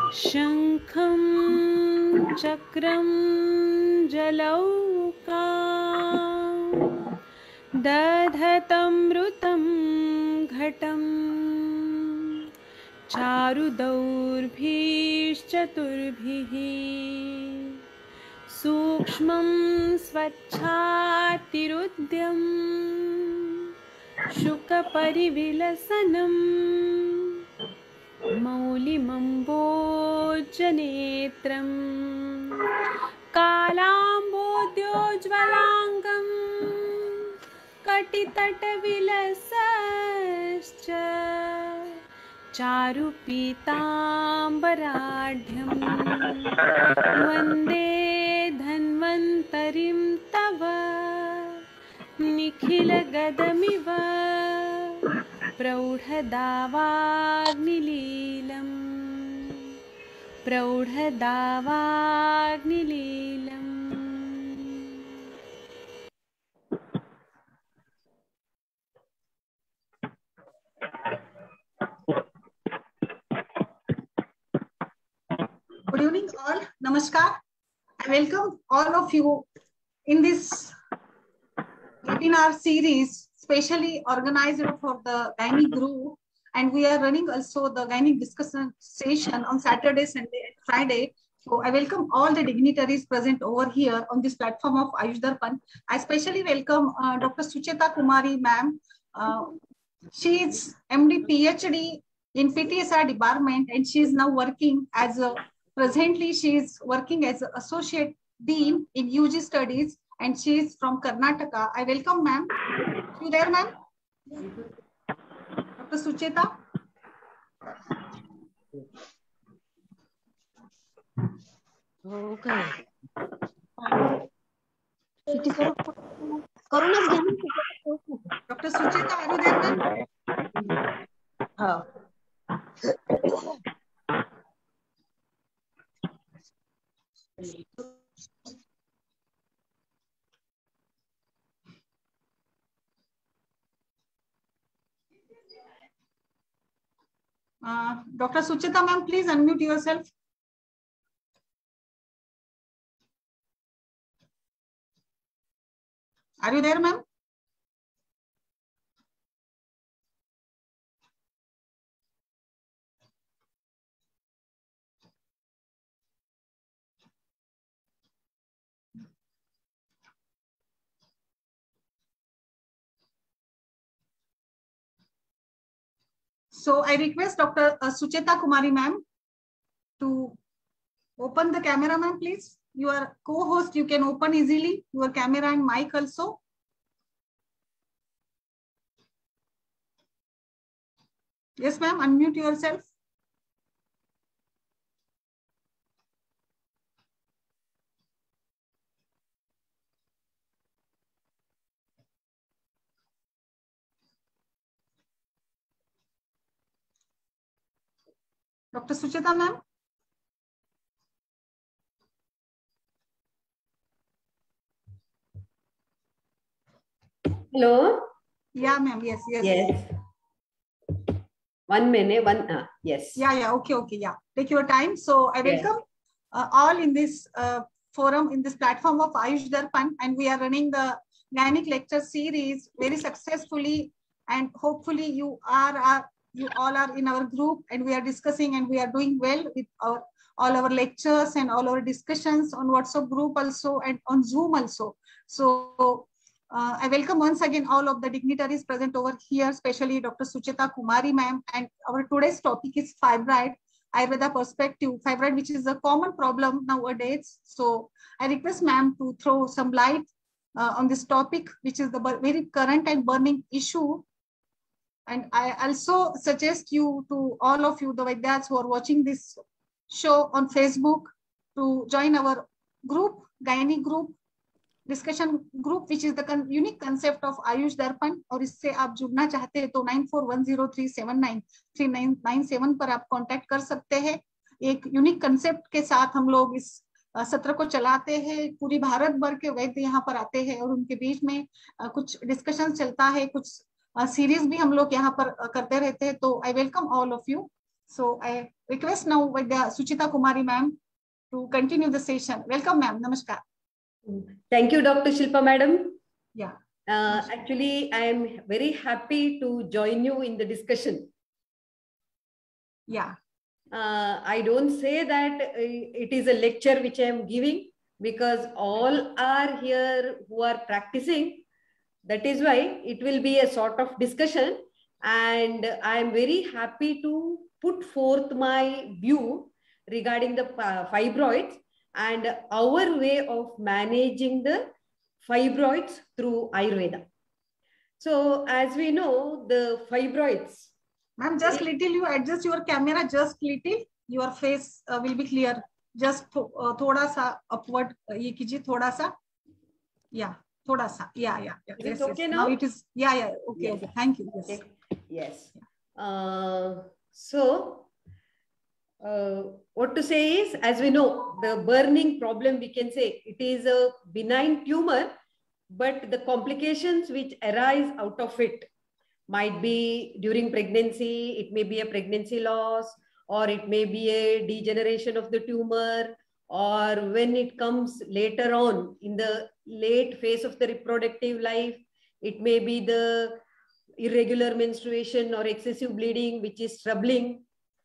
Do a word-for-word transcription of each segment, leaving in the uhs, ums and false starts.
शंखं चक्रं जलौका दधतमृतं घटं चारुदौर्भिश्चतुर्भिः सूक्ष्मं स्वच्छातिरुद्यं शुकपरिविलसनम् मौलिमम्बोजनेत्रं कालाम्बोद्योज्ज्वलाङ्गं कटितटविलसश्च चारुपीताम्बराढ्यं वन्दे धन्वन्तरिं तव निखिलगदमिव प्रौढदावाग्निलीलम् प्रौढदावाग्निलीलम्. Good evening all. Namaskar. I welcome all of you in this webinar series specially organized for the gynae group, and we are running also the gynae discussion session on Saturday, Sunday and Friday. So I welcome all the dignitaries present over here on this platform of Ayush Darpan. I especially welcome uh, Doctor Sucheta Kumari ma'am. Uh, she is M D PhD in P T S R department, and she is now working as a presently she is working as an associate dean in U G studies, and she is from Karnataka. I welcome ma'am. You there, ma'am? Doctor Sucheta? Okay. करूनच घ्या. Doctor Sucheta, are you there, ma'am? Oh. Uh, Doctor Sucheta, ma'am, please unmute yourself. Are you there, ma'am? So I request Doctor Sucheta Kumari ma'am to open the camera, ma'am, please. You are co-host, you can open easily your camera and mic also. Yes, ma'am, unmute yourself. Doctor Sucheta ma'am. Hello. Yeah, ma'am. Yes, yes. Yes. One minute. One. Uh, yes. Yeah, yeah. Okay, okay. Yeah. Take your time. So I welcome yes. uh, all in this uh, forum, in this platform of Ayush Darpan, and we are running the gynec lecture series very successfully, and hopefully you are, are you all are in our group, and we are discussing, and we are doing well with our all our lectures and all our discussions on WhatsApp group also and on Zoom also. So uh, I welcome once again all of the dignitaries present over here, especially Doctor Sucheta Kumari ma'am. And our today's topic is fibroid, Ayurveda perspective, fibroid, which is a common problem nowadays. So I request ma'am to throw some light uh, on this topic, which is the very current and burning issue. And I also suggest you to all of you, the Vaidyas who are watching this show on Facebook, to join our group, gynae group, discussion group which is the unique concept of Ayush Darpan. और इससे आप जुड़ना चाहते हैं तो nine four one zero three seven nine three nine nine seven पर आप contact कर सकते हैं. एक यूनिक कंसेप्ट के साथ हम लोग इस सत्र को चलाते हैं. पूरी भारत भर के वैद्य यहाँ पर आते हैं और उनके बीच में कुछ डिस्कशन चलता है, कुछ सीरीज भी हम लोग यहाँ पर करते रहते हैं. तो I welcome all of you. So I request now with the Suchita Kumari ma'am to continue the session. Welcome, ma'am. Namaskar. Thank you, Doctor Shilpa madam. Yeah. Uh, actually, I am very happy to join you in the discussion. Yeah. Uh, I don't say that uh, it is a lecture which I am giving, because all are here who are practicing. That is why it will be a sort of discussion, and I am very happy to put forth my view regarding the fibroids and our way of managing the fibroids through Ayurveda. So as we know, the fibroids. Ma'am, just little you adjust your camera, just little, your face uh, will be clear. Just uh, thoda sa upward, ye kijiye thoda sa. Yeah, thoda sa. Yeah, yeah. yeah. Is yes, it okay yes. now? Now it is. Yeah, yeah. Okay, Yes. okay. Thank you. Yes. Okay. Yes. Uh, so, uh, what to say is, as we know, the burning problem, we can say it is a benign tumor, but the complications which arise out of it might be during pregnancy, it may be a pregnancy loss, or it may be a degeneration of the tumor, or when it comes later on in the late phase of the reproductive life, it may be the irregular menstruation or excessive bleeding, which is troubling.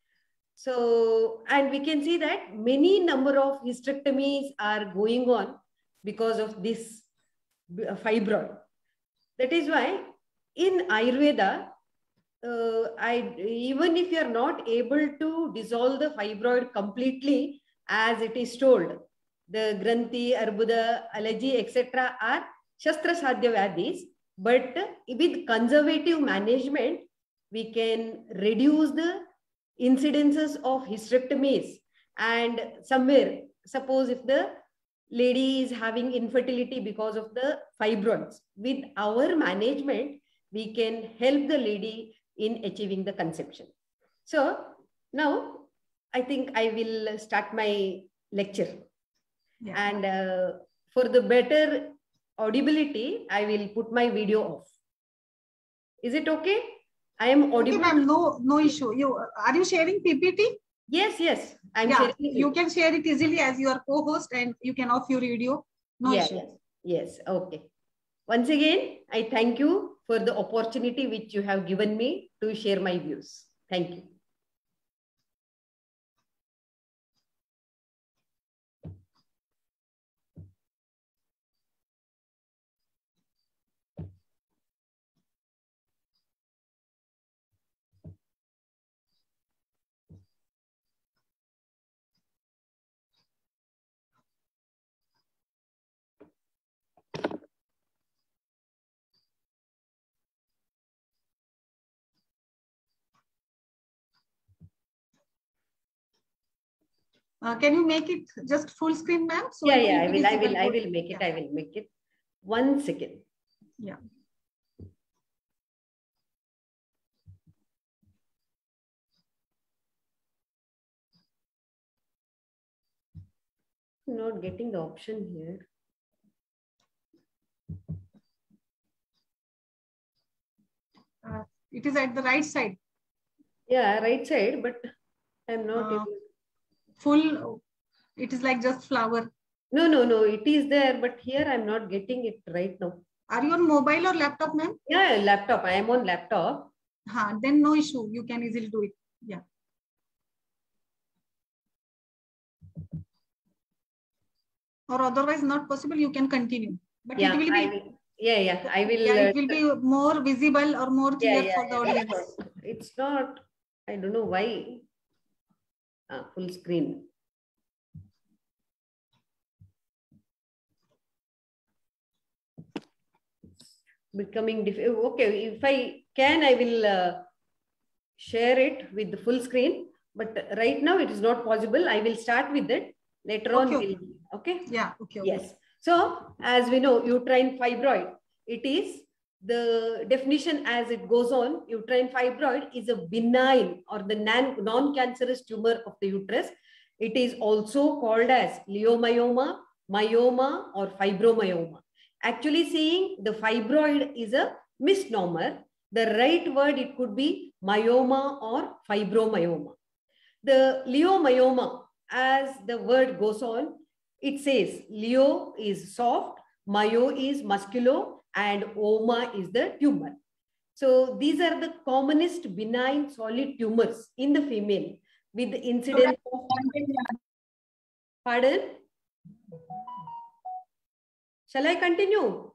So, and we can see that many number of hysterectomies are going on because of this fibroid. That is why in Ayurveda, uh, I, even if you are not able to dissolve the fibroid completely, as it is told, the Granthi, Arbuda, allergy, et cetera are Shastra Sadhya Vyadhis, but with conservative management, we can reduce the incidences of hysterectomies. And somewhere, suppose if the lady is having infertility because of the fibroids, with our management, we can help the lady in achieving the conception. So now I think I will start my lecture. Yeah. And uh, for the better audibility, I will put my video off. Is it okay? I am audible. Okay, ma'am, no, no issue. You are you sharing P P T? Yes, yes. I'm yeah, sharing you it. can share it easily as your co-host, and you can off your video. No yeah, issue. Yes, yes. Okay. Once again, I thank you for the opportunity which you have given me to share my views. Thank you. Uh, can you make it just full screen, ma'am? So yeah, yeah, I will, I will, I will make it. Yeah. I will make it. One second. Yeah. Not getting the option here. Uh, it is at the right side. Yeah, right side, but I'm not uh, able. Full, it is like just flower. No, no, no, it is there, but here I'm not getting it right now. Are you on mobile or laptop, ma'am? Yeah, laptop. I am on laptop. Huh, then no issue. You can easily do it. Yeah. Or otherwise not possible, you can continue. But yeah, it will be. I will, yeah, yeah, I will. Yeah, it will be more visible or more clear yeah, yeah, for the yeah, audience. It's not. I don't know why. Ah, full screen. Becoming difficult. Okay, if I can, I will uh, share it with the full screen. But right now it is not possible. I will start with it. Later on, okay. we'll, okay? Yeah, okay, okay. Yes. So, as we know, uterine fibroid, it is the definition as it goes on. Uterine fibroid is a benign or the non-cancerous tumor of the uterus. It is also called as leiomyoma, myoma, or fibromyoma. Actually, saying the fibroid is a misnomer. The right word, it could be myoma or fibromyoma. The leiomyoma, as the word goes on, it says leo is soft, myo is musculo, and oma is the tumor. So these are the commonest benign solid tumors in the female with the incidence of... Pardon? Shall I continue?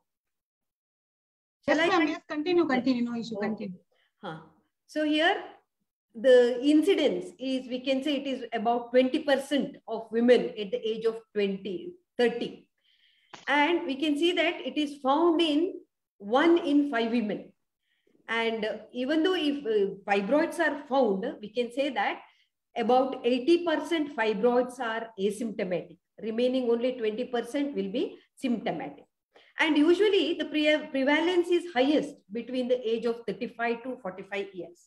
Shall Yes, I ma'am. con- Yes, continue, continue. No issue, Okay. continue. Huh. So here, the incidence is, we can say it is about twenty percent of women at the age of twenty, thirty. And we can see that it is found in one in five women. And uh, even though if uh, fibroids are found, we can say that about eighty percent fibroids are asymptomatic. Remaining only twenty percent will be symptomatic. And usually the pre prevalence is highest between the age of thirty-five to forty-five years.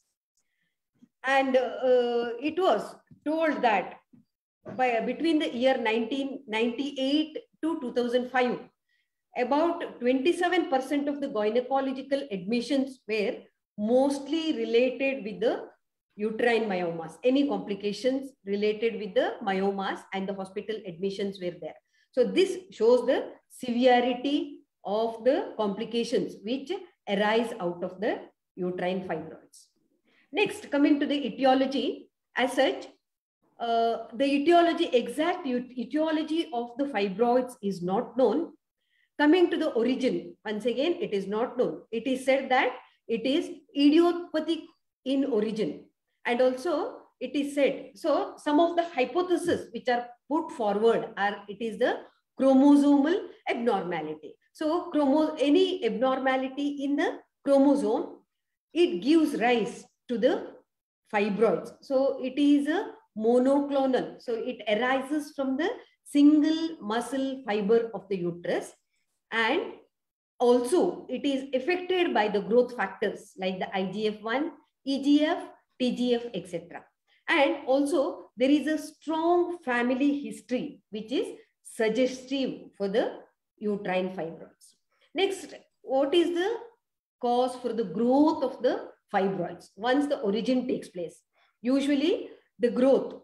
And uh, it was told that by between the year nineteen ninety-eight to two thousand five, about twenty-seven percent of the gynecological admissions were mostly related with the uterine myomas, any complications related with the myomas, and the hospital admissions were there. So this shows the severity of the complications which arise out of the uterine fibroids. Next, coming to the etiology, as such, uh, the etiology, exact etiology of the fibroids is not known. Coming to the origin, once again, it is not known. It is said that it is idiopathic in origin. And also it is said, so some of the hypotheses which are put forward are, it is the chromosomal abnormality. So chromo, any abnormality in the chromosome, it gives rise to the fibroids. So it is a monoclonal. So it arises from the single muscle fiber of the uterus. And also it is affected by the growth factors like the I G F one, E G F, T G F, et cetera. And also there is a strong family history which is suggestive for the uterine fibroids. Next, what is the cause for the growth of the fibroids once the origin takes place? Usually the growth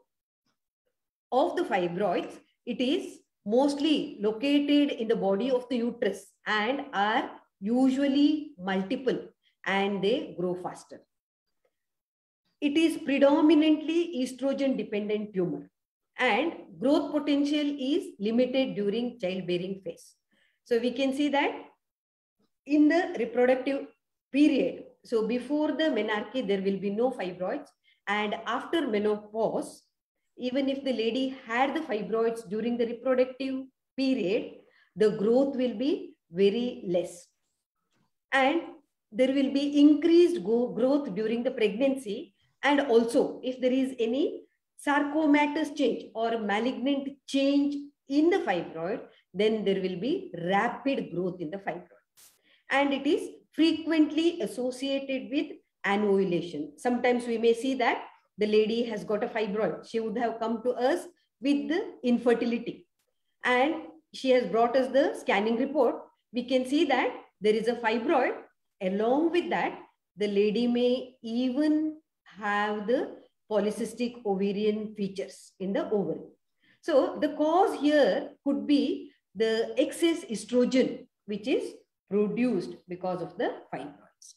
of the fibroids, it is mostly located in the body of the uterus and are usually multiple and they grow faster. It is predominantly estrogen dependent tumor and growth potential is limited during childbearing phase. So we can see that in the reproductive period, so before the menarche, there will be no fibroids, and after menopause, even if the lady had the fibroids during the reproductive period, the growth will be very less. And there will be increased growth during the pregnancy. And also if there is any sarcomatous change or malignant change in the fibroid, then there will be rapid growth in the fibroid. And it is frequently associated with anovulation. Sometimes we may see that the lady has got a fibroid. She would have come to us with the infertility and she has brought us the scanning report. We can see that there is a fibroid. Along with that, the lady may even have the polycystic ovarian features in the ovary. So the cause here could be the excess estrogen, which is produced because of the fibroids.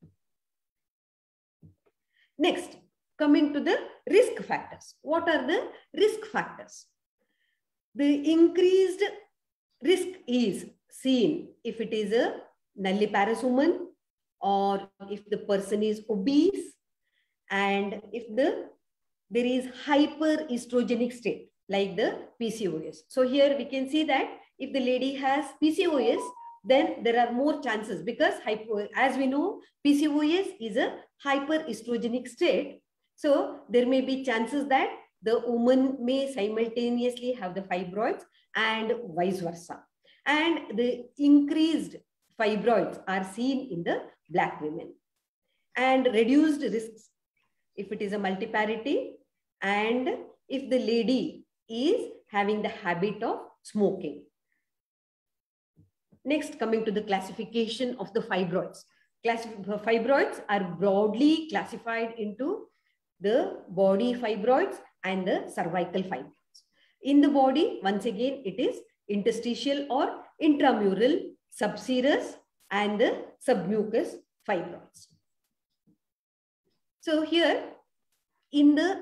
Next, coming to the risk factors. What are the risk factors? The increased risk is seen if it is a nulliparous woman or if the person is obese and if the there is hyperestrogenic state like the P C O S. So here we can see that if the lady has P C O S, then there are more chances because hypo, as we know, P C O S is a hyperestrogenic state. So there may be chances that the woman may simultaneously have the fibroids and vice versa. And the increased fibroids are seen in the Black women. And reduced risks if it is a multiparity and if the lady is having the habit of smoking. Next, coming to the classification of the fibroids. Class fibroids are broadly classified into the body fibroids and the cervical fibroids. In the body, once again, it is interstitial or intramural, subserous, and the submucous fibroids. So here in the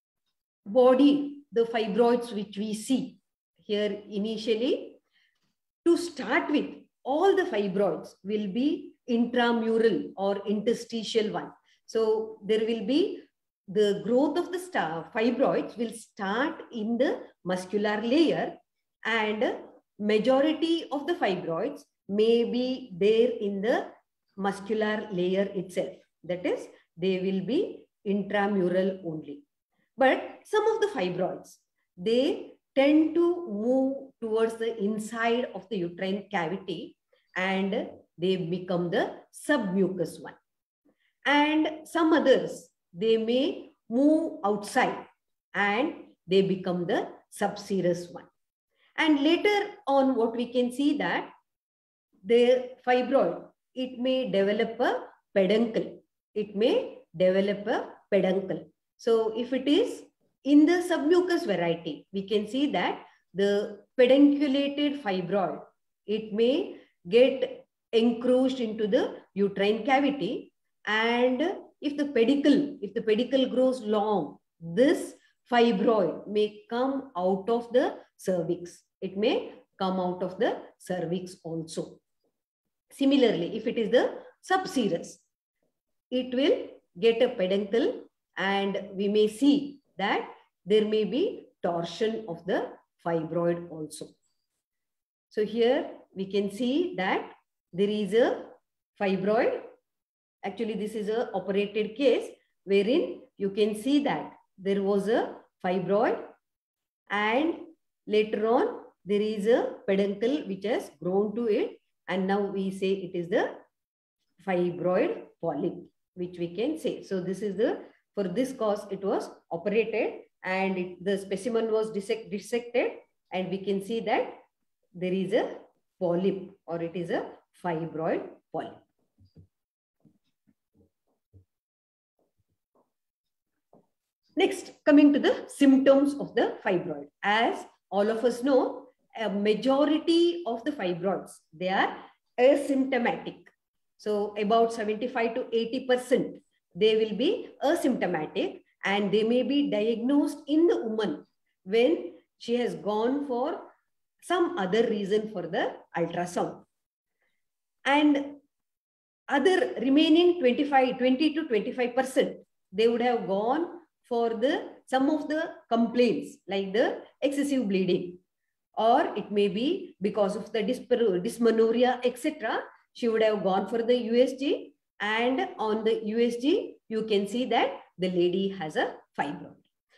body, the fibroids which we see here initially, to start with, all the fibroids will be intramural or interstitial one. So there will be the growth of the star fibroids will start in the muscular layer, and majority of the fibroids may be there in the muscular layer itself. That is, they will be intramural only. But some of the fibroids, they tend to move towards the inside of the uterine cavity and they become the submucous one. And some others, they may move outside and they become the subserous one. And later on, what we can see that the fibroid, it may develop a peduncle. It may develop a peduncle. So if it is in the submucous variety, we can see that the pedunculated fibroid, it may get encroached into the uterine cavity. And if the pedicle, if the pedicle grows long, this fibroid may come out of the cervix. It may come out of the cervix also. Similarly, if it is the subserous, it will get a peduncle and we may see that there may be torsion of the fibroid also. So here we can see that there is a fibroid. Actually, this is an operated case wherein you can see that there was a fibroid and later on there is a peduncle which has grown to it, and now we say it is the fibroid polyp, which we can say. So this is the, for this cause it was operated and it, the specimen was dissect, dissected, and we can see that there is a polyp or it is a fibroid polyp. Next, coming to the symptoms of the fibroid. As all of us know, a majority of the fibroids, they are asymptomatic. So about seventy-five to eighty percent, they will be asymptomatic and they may be diagnosed in the woman when she has gone for some other reason for the ultrasound. And other remaining twenty-five, twenty to twenty-five percent, they would have gone for the some of the complaints like the excessive bleeding, or it may be because of the dysmenorrhea, et cetera. She would have gone for the U S G, and on the U S G, you can see that the lady has a fibroid.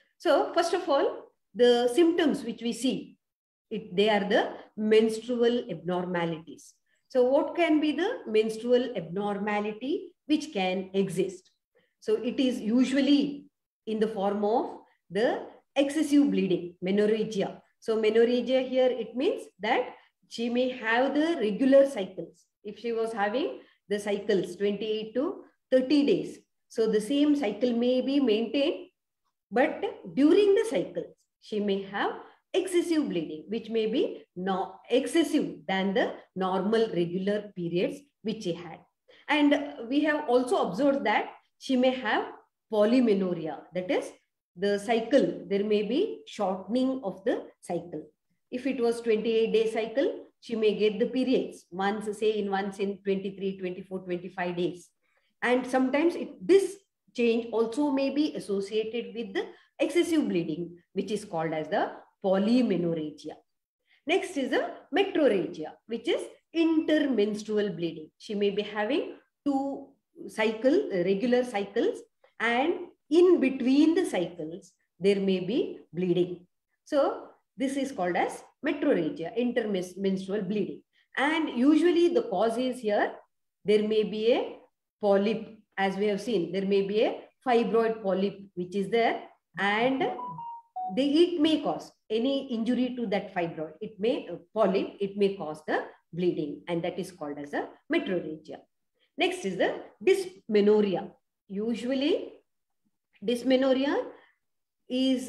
So first of all, the symptoms which we see, it, they are the menstrual abnormalities. So what can be the menstrual abnormality which can exist? So it is usually in the form of the excessive bleeding, menorrhagia. So menorrhagia here, it means that she may have the regular cycles. If she was having the cycles twenty-eight to thirty days, so the same cycle may be maintained, but during the cycles, she may have excessive bleeding, which may be no excessive than the normal regular periods which she had. And we have also observed that she may have polymenorrhea, that is the cycle, there may be shortening of the cycle. If it was twenty-eight day cycle, she may get the periods once, say in once in twenty-three, twenty-four, twenty-five days. And sometimes it, this change also may be associated with the excessive bleeding, which is called as the polymenorrhagia. Next is the metrorrhagia, which is intermenstrual bleeding. She may be having two cycle, regular cycles, and in between the cycles, there may be bleeding. So this is called as metrorrhagia, intermenstrual bleeding. And usually the cause is here, there may be a polyp, as we have seen, there may be a fibroid polyp which is there, and they, it may cause any injury to that fibroid. It may, uh, polyp, it may cause the bleeding, and that is called as a metrorrhagia. Next is the dysmenorrhea. Usually dysmenorrhea is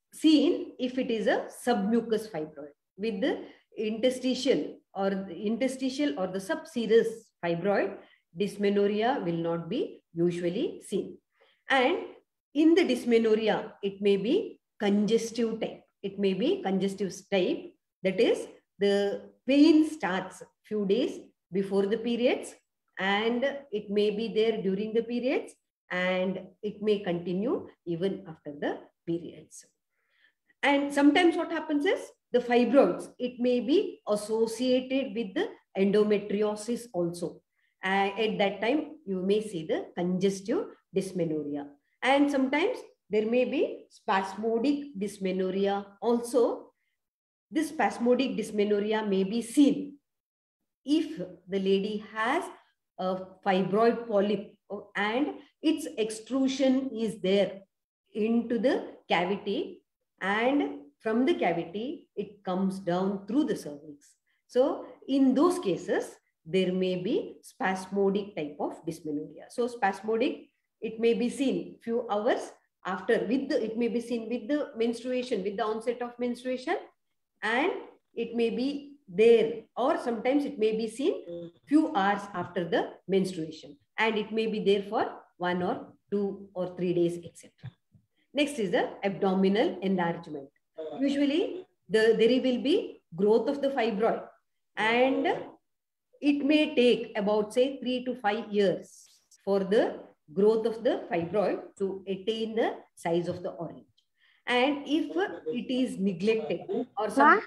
seen if it is a submucous fibroid. With the interstitial or the interstitial or the subserous fibroid, dysmenorrhea will not be usually seen. And in the dysmenorrhea, it may be congestive type. It may be congestive type. That is, the pain starts few days before the periods, and it may be there during the periods, and it may continue even after the periods. And sometimes what happens is the fibroids, it may be associated with the endometriosis also. Uh, at that time, you may see the congestive dysmenorrhea. And sometimes there may be spasmodic dysmenorrhea also. This spasmodic dysmenorrhea may be seen if the lady has a fibroid polyp and its extrusion is there into the cavity, and from the cavity it comes down through the cervix. So in those cases, there may be spasmodic type of dysmenorrhea. So spasmodic, it may be seen few hours after, with the, it may be seen with the menstruation, with the onset of menstruation, and it may be there, or sometimes it may be seen few hours after the menstruation, and it may be there for one or two or three days, et cetera. Next is the abdominal enlargement. Usually, the, there will be growth of the fibroid, and it may take about, say, three to five years for the growth of the fibroid to attain the size of the orange. And if it is neglected or some,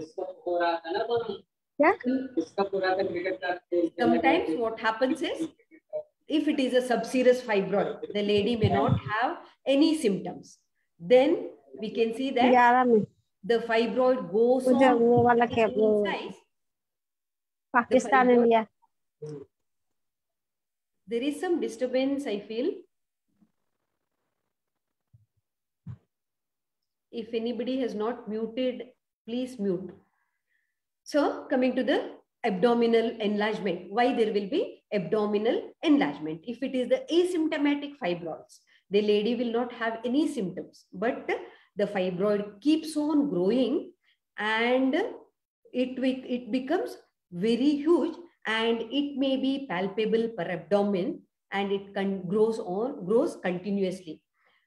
yeah. sometimes what happens is, if it is a subserous fibroid, the lady may not have any symptoms. Then we can see that the fibroid goes on in size. Pakistan, fibroid, India. There is some disturbance, I feel. If anybody has not muted, please mute. So coming to the abdominal enlargement, why there will be abdominal enlargement? If it is the asymptomatic fibroids, the lady will not have any symptoms, but the fibroid keeps on growing and it, it becomes very huge, and it may be palpable per abdomen, and it can grows on grows continuously.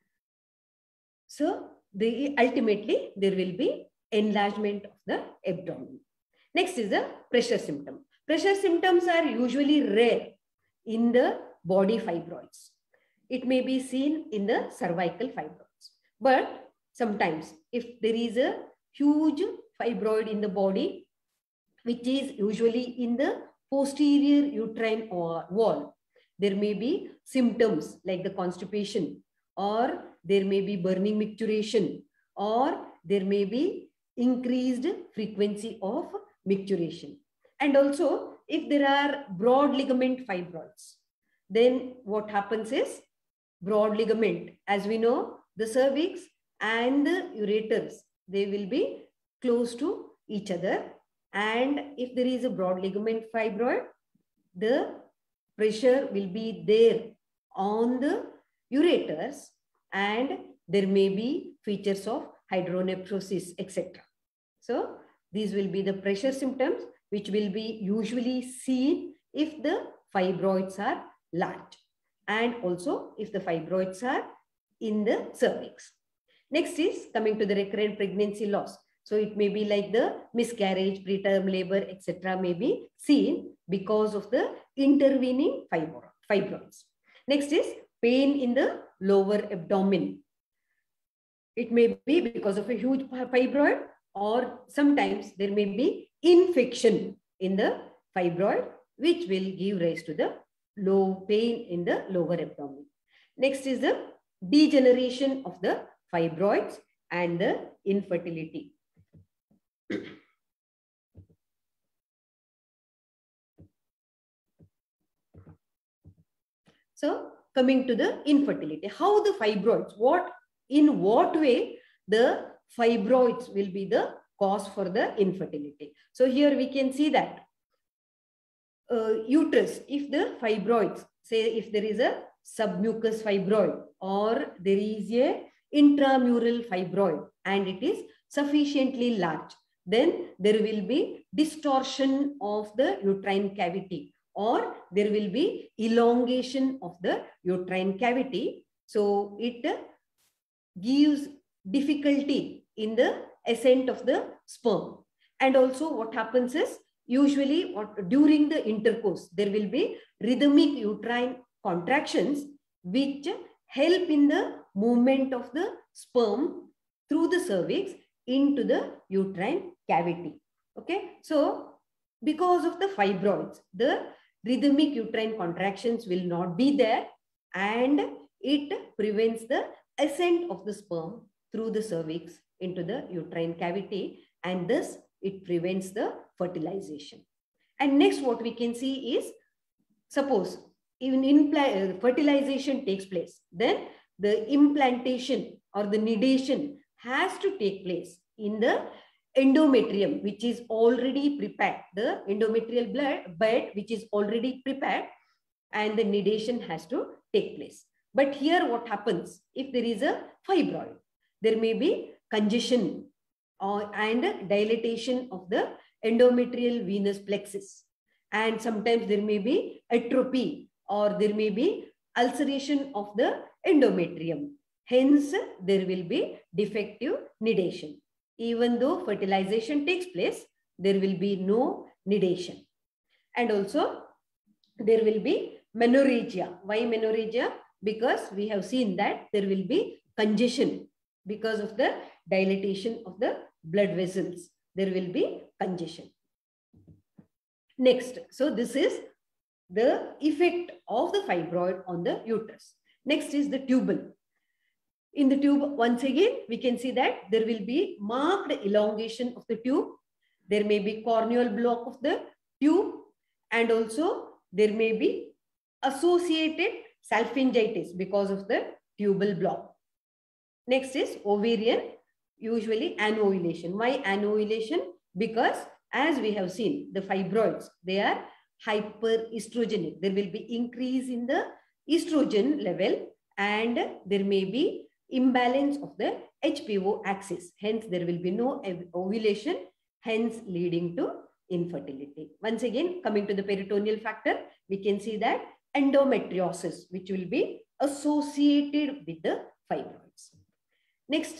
So the ultimately there will be enlargement of the abdomen. Next is the pressure symptom. Pressure symptoms are usually rare in the body fibroids. It may be seen in the cervical fibroids, but sometimes if there is a huge fibroid in the body, which is usually in the posterior uterine wall, there may be symptoms like the constipation, or there may be burning micturition, or there may be increased frequency of micturition. And also, if there are broad ligament fibroids, then what happens is, broad ligament, as we know, the cervix and the ureters, they will be close to each other. And if there is a broad ligament fibroid, the pressure will be there on the ureters, and there may be features of hydronephrosis, et cetera. So these will be the pressure symptoms which will be usually seen if the fibroids are large, and also if the fibroids are in the cervix. Next is coming to the recurrent pregnancy loss. So it may be like the miscarriage, preterm labor, et cetera may be seen because of the intervening fibroids. Next is pain in the lower abdomen. It may be because of a huge fibroid, or sometimes there may be infection in the fibroid, which will give rise to the low pain in the lower abdomen. Next is the degeneration of the fibroids and the infertility. So coming to the infertility, how the fibroids, what, in what way the fibroids will be the cause for the infertility. So here we can see that uh, uterus, if the fibroids, say if there is a submucous fibroid, or there is a intramural fibroid and it is sufficiently large, then there will be distortion of the uterine cavity or there will be elongation of the uterine cavity. So it gives difficulty in the ascent of the sperm. And also what happens is usually what, during the intercourse, there will be rhythmic uterine contractions which help in the movement of the sperm through the cervix into the uterine cavity. Okay, so because of the fibroids, the rhythmic uterine contractions will not be there and it prevents the ascent of the sperm through the cervix into the uterine cavity and thus it prevents the fertilization. And next what we can see is, suppose even implant, fertilization takes place, then the implantation or the nidation has to take place in the endometrium, which is already prepared, the endometrial blood bed, which is already prepared, and the nidation has to take place. But here what happens, if there is a fibroid, there may be congestion or, and dilatation of the endometrial venous plexus. And sometimes there may be atrophy or there may be ulceration of the endometrium. Hence, there will be defective nidation. Even though fertilization takes place, there will be no nidation. And also, there will be menorrhagia. Why menorrhagia? Because we have seen that there will be congestion because of the dilatation of the blood vessels. There will be congestion. Next, so this is the effect of the fibroid on the uterus. Next is the tubal. In the tube, once again, we can see that there will be marked elongation of the tube. There may be corneal block of the tube and also there may be associated salpingitis because of the tubal block. Next is ovarian, usually anovulation. Why anovulation? Because as we have seen, the fibroids, they are hyperestrogenic. There will be increase in the estrogen level and there may be imbalance of the H P O axis. Hence, there will be no ovulation, hence leading to infertility. Once again, coming to the peritoneal factor, we can see that endometriosis, which will be associated with the fibroids. Next,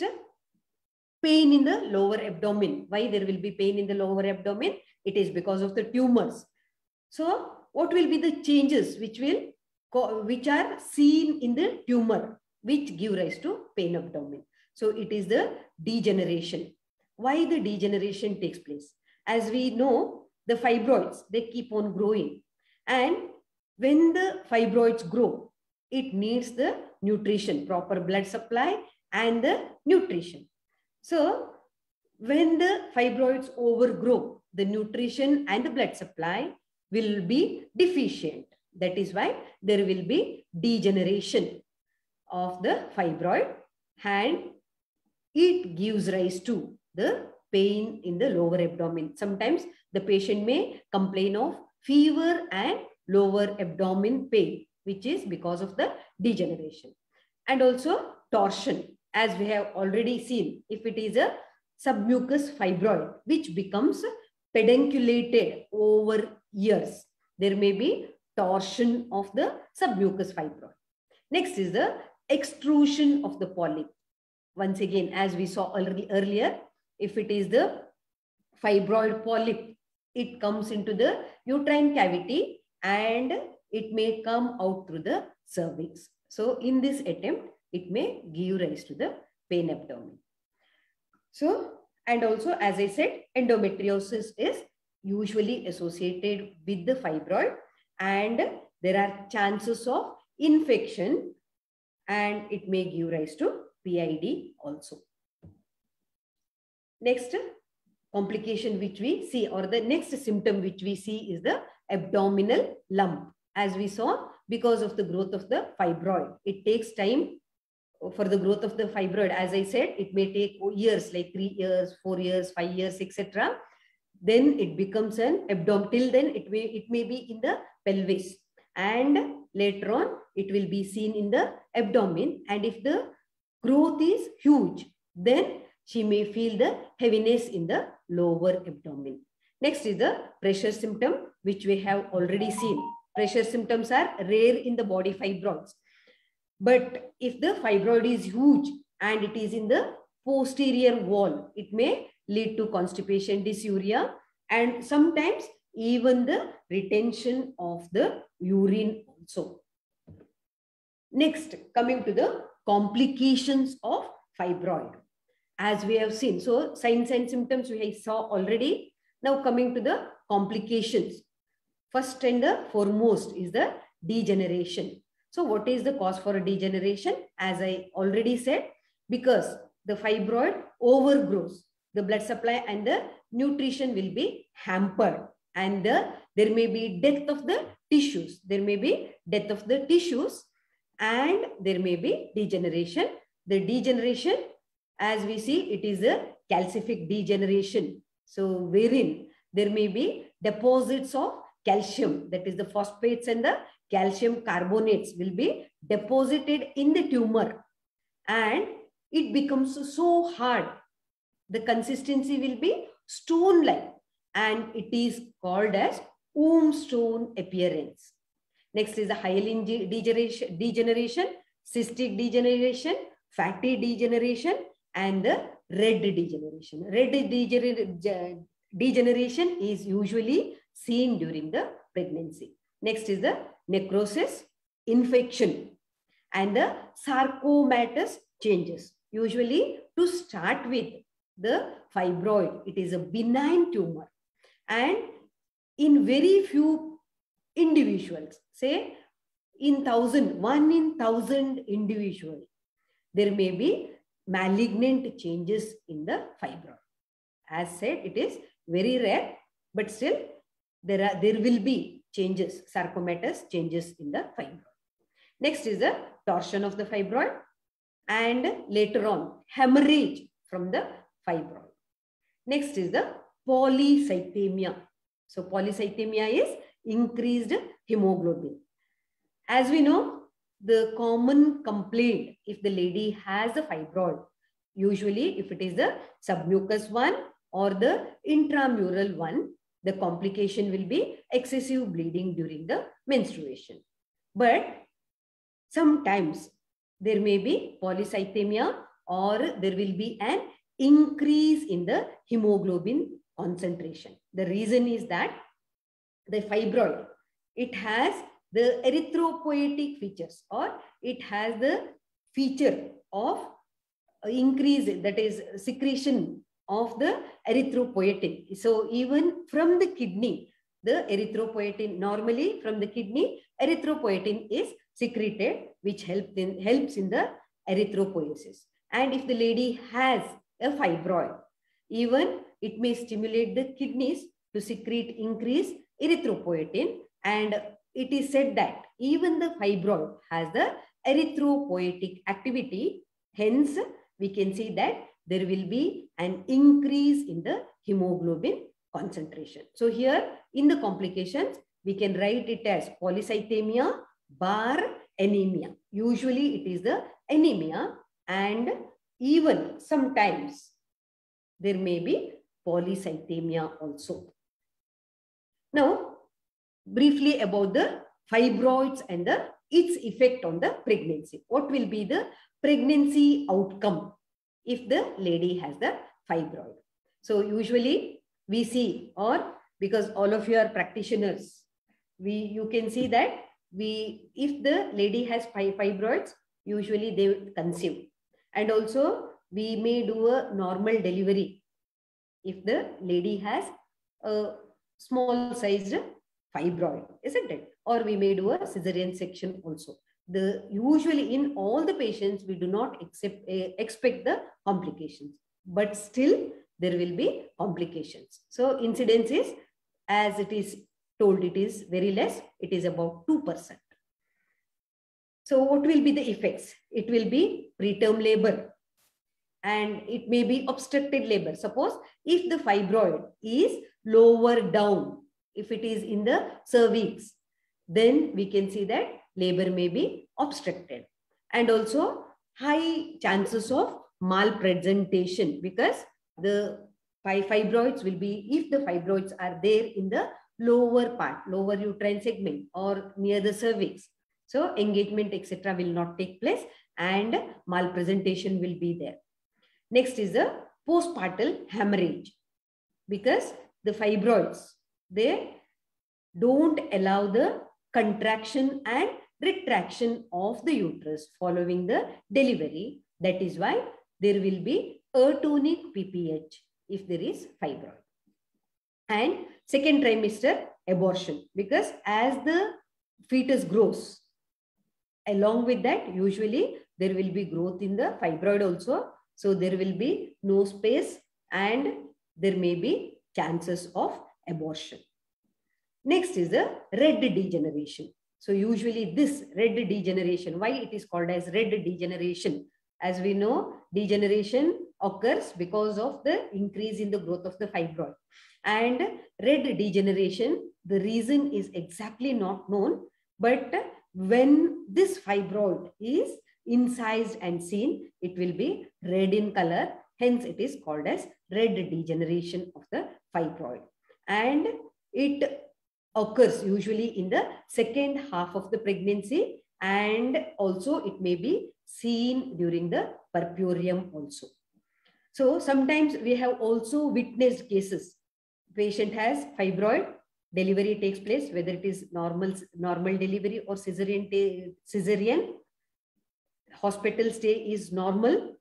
pain in the lower abdomen. Why there will be pain in the lower abdomen? It is because of the tumors. So, what will be the changes which will which are seen in the tumor, which give rise to pain abdomen? So, it is the degeneration. Why the degeneration takes place? As we know, the fibroids, they keep on growing. And when the fibroids grow, it needs the nutrition, proper blood supply and the nutrition. So, when the fibroids overgrow, the nutrition and the blood supply will be deficient. That is why there will be degeneration of the fibroid and it gives rise to the pain in the lower abdomen. Sometimes the patient may complain of fever and lower abdomen pain, which is because of the degeneration. And also torsion, as we have already seen, if it is a submucous fibroid, which becomes pedunculated over years, there may be torsion of the submucous fibroid. Next is the extrusion of the polyp. Once again, as we saw earlier, if it is the fibroid polyp, it comes into the uterine cavity and it may come out through the cervix. So in this attempt, it may give rise to the pain abdomen. So, and also, as I said, endometriosis is usually associated with the fibroid and there are chances of infection and it may give rise to P I D also. Next complication which we see, or the next symptom which we see, is the abdominal lump. As we saw, because of the growth of the fibroid, it takes time for the growth of the fibroid. As I said, it may take years, like three years, four years, five years, et cetera. Then it becomes an abdomen. Till then, it may, it may be in the pelvis. And later on, it will be seen in the abdomen. And if the growth is huge, then she may feel the heaviness in the lower abdomen. Next is the pressure symptom, which we have already seen. Pressure symptoms are rare in the body fibroids. But if the fibroid is huge and it is in the posterior wall, it may lead to constipation, dysuria, and sometimes even the retention of the urine also. Next, coming to the complications of fibroid. As we have seen, so signs and symptoms we saw already. Now coming to the complications. First and the foremost is the degeneration. So what is the cause for a degeneration? As I already said, because the fibroid overgrows, the blood supply and the nutrition will be hampered, and the, there may be death of the tissues. There may be death of the tissues and there may be degeneration. The degeneration, as we see, it is a calcific degeneration. So wherein there may be deposits of calcium, that is the phosphates and the calcium carbonates will be deposited in the tumor, and it becomes so hard. The consistency will be stone-like, and it is called as womb stone appearance. Next is the hyaline degeneration, degeneration, cystic degeneration, fatty degeneration, and the red degeneration. Red degener degeneration is usually seen during the pregnancy. Next is the necrosis, infection, and the sarcomatous changes. Usually, to start with, the fibroid, it is a benign tumor, and in very few individuals, say in thousand, one in thousand individual, there may be malignant changes in the fibroid. As said, it is very rare, but still there are there will be changes, sarcomatous changes in the fibroid. Next is the torsion of the fibroid, and later on hemorrhage from the fibroid. Next is the polycythemia. So polycythemia is increased hemoglobin. As we know, the common complaint if the lady has a fibroid, usually if it is the submucous one or the intramural one, the complication will be excessive bleeding during the menstruation. But sometimes there may be polycythemia, or there will be an increase in the hemoglobin concentration. The reason is that the fibroid, it has the erythropoietic features, or it has the feature of increase, that is secretion of the erythropoietin. So even from the kidney, the erythropoietin, normally from the kidney, erythropoietin is secreted, which help in, helps in the erythropoiesis. And if the lady has a fibroid, even it may stimulate the kidneys to secrete increased erythropoietin, and it is said that even the fibroid has the erythropoietic activity. Hence, we can see that there will be an increase in the hemoglobin concentration. So here in the complications, we can write it as polycythemia bar anemia. Usually it is the anemia, and even sometimes there may be polycythemia also. Now, briefly about the fibroids and the its effect on the pregnancy. What will be the pregnancy outcome if the lady has the fibroid? So usually we see, or because all of you are practitioners, we you can see that we if the lady has fibroids, usually they will conceive, and also we may do a normal delivery if the lady has a small sized fibroid, isn't it? Or we may do a cesarean section also. The usually in all the patients, we do not accept, uh, expect the complications, but still there will be complications. So incidence is, as it is told, it is very less. It is about two percent. So what will be the effects? It will be preterm labor, and it may be obstructed labor. Suppose if the fibroid is lower down, if it is in the cervix, then we can see that labor may be obstructed. And also high chances of malpresentation, because the fibroids will be, if the fibroids are there in the lower part, lower uterine segment or near the cervix, so engagement et cetera will not take place and malpresentation will be there. Next is the postpartum hemorrhage, because the fibroids, they don't allow the contraction and retraction of the uterus following the delivery. That is why there will be atonic P P H if there is fibroid. And second trimester abortion, because as the fetus grows, along with that, usually there will be growth in the fibroid also. So there will be no space and there may be chances of abortion. Next is the red degeneration. So usually this red degeneration, why it is called as red degeneration? As we know, degeneration occurs because of the increase in the growth of the fibroid. And red degeneration, the reason is exactly not known, but when this fibroid is incised and seen, it will be red in color. Hence, it is called as red degeneration of the fibroid. And it occurs usually in the second half of the pregnancy, and also it may be seen during the puerperium also. So sometimes we have also witnessed cases. Patient has fibroid, delivery takes place, whether it is normal, normal delivery or cesarean, cesarean. Hospital stay is normal,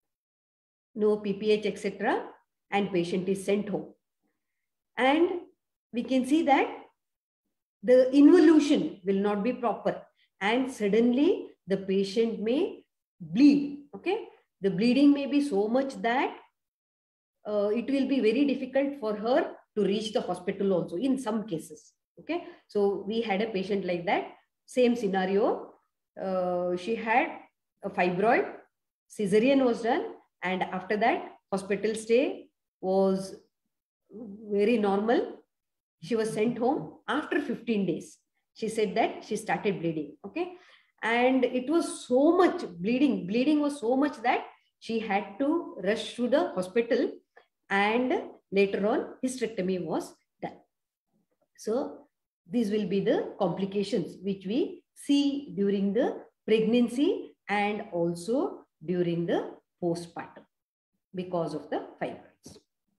no P P H, et cetera, and patient is sent home. And we can see that the involution will not be proper, and suddenly the patient may bleed. Okay, the bleeding may be so much that uh, it will be very difficult for her to reach the hospital also in some cases. Okay, so we had a patient like that, same scenario. Uh, she had a fibroid, cesarean was done, and after that hospital stay was very normal. She was sent home after fifteen days. She said that she started bleeding. Okay, and it was so much bleeding, bleeding was so much that she had to rush to the hospital, and later on hysterectomy was done. So these will be the complications which we see during the pregnancy and also during the postpartum because of the fibroids.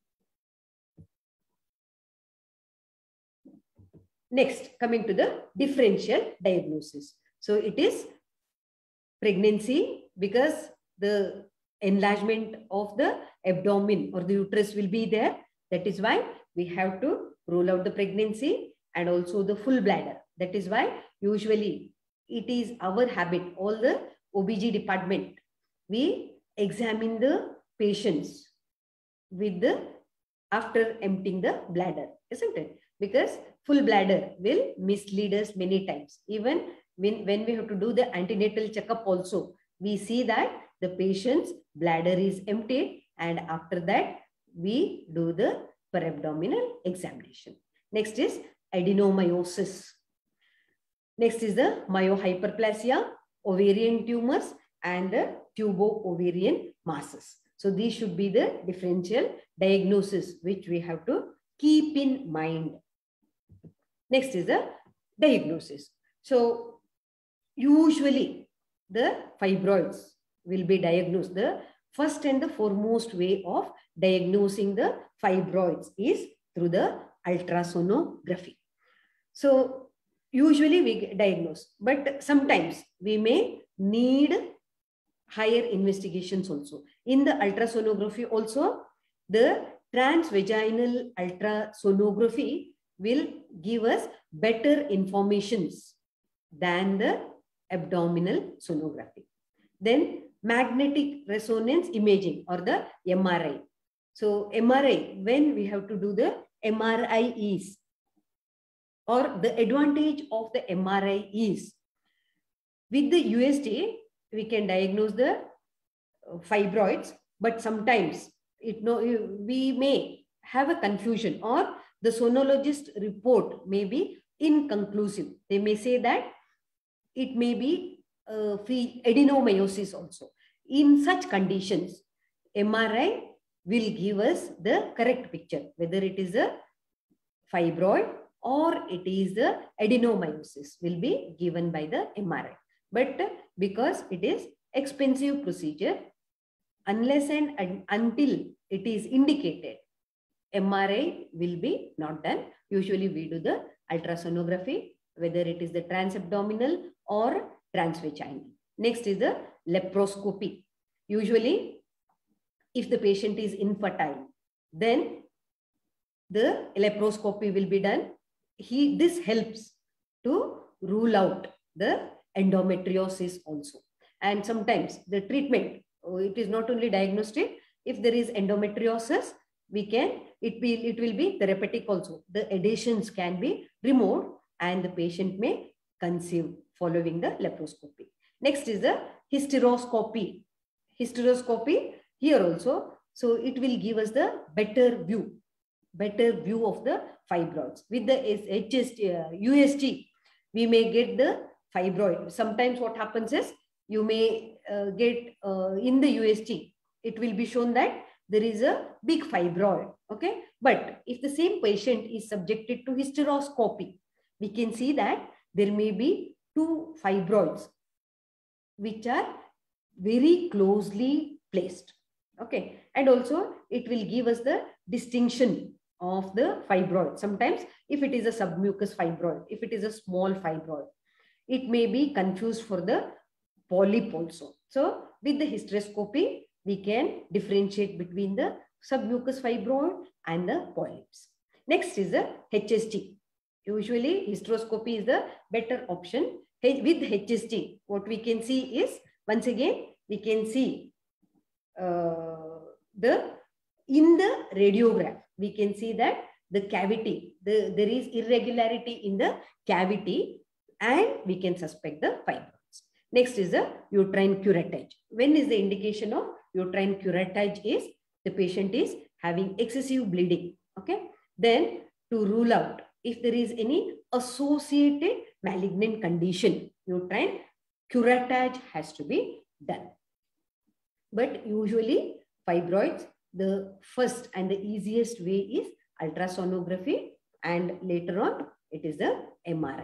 Next, coming to the differential diagnosis. So it is pregnancy, because the enlargement of the abdomen or the uterus will be there. That is why we have to rule out the pregnancy and also the full bladder. That is why usually it is our habit, all the O B G department, we examine the patients with the after emptying the bladder, isn't it? Because full bladder will mislead us many times. Even when, when we have to do the antenatal checkup also, we see that the patient's bladder is emptied, and after that we do the perabdominal examination. Next is adenomyosis. Next is the myohyperplasia, ovarian tumors, and the tubo-ovarian masses. So these should be the differential diagnosis which we have to keep in mind. Next is the diagnosis. So usually the fibroids will be diagnosed. The first and the foremost way of diagnosing the fibroids is through the ultrasonography. So usually we diagnose, but sometimes we may need higher investigations also. In the ultrasonography also, the transvaginal ultrasonography will give us better informations than the abdominal sonography. Then magnetic resonance imaging or the M R I. So M R I, when we have to do the M R I is, or the advantage of the M R I is, with the U S D, we can diagnose the fibroids, but sometimes it no, we may have a confusion, or the sonologist report may be inconclusive. They may say that it may be uh, adenomyosis also. in such conditions, M R I will give us the correct picture, whether it is a fibroid or it is the adenomyosis will be given by the M R I. But because it is expensive procedure, unless and, and until it is indicated, M R I will be not done. Usually we do the ultrasonography, whether it is the transabdominal or transvaginal. Next is the laparoscopy. Usually, if the patient is infertile, then the laparoscopy will be done. He, this helps to rule out the endometriosis also. And sometimes the treatment, it is not only diagnostic. If there is endometriosis, we can, it will, it will be therapeutic also. The adhesions can be removed and the patient may conceive following the laparoscopy. Next is the hysteroscopy. Hysteroscopy here also. So it will give us the better view, better view of the fibroids. With the H S T, uh, U S G, we may get the fibroid. Sometimes what happens is you may uh, get uh, in the U S G, it will be shown that there is a big fibroid. Okay. But if the same patient is subjected to hysteroscopy, we can see that there may be two fibroids which are very closely placed. Okay. And also it will give us the distinction of the fibroid. Sometimes if it is a submucous fibroid, if it is a small fibroid, it may be confused for the polyp also. So with the hysteroscopy, we can differentiate between the submucous fibroid and the polyps. Next is the H S T. Usually hysteroscopy is the better option. With H S T, what we can see is, once again, we can see uh, the, in the radiograph, we can see that the cavity, the, there is irregularity in the cavity and we can suspect the fibroids. Next is the uterine curettage. When is the indication of uterine curettage? Is the patient is having excessive bleeding. Okay. Then to rule out if there is any associated malignant condition, uterine curettage has to be done. But usually fibroids, the first and the easiest way is ultrasonography, and later on it is the M R I.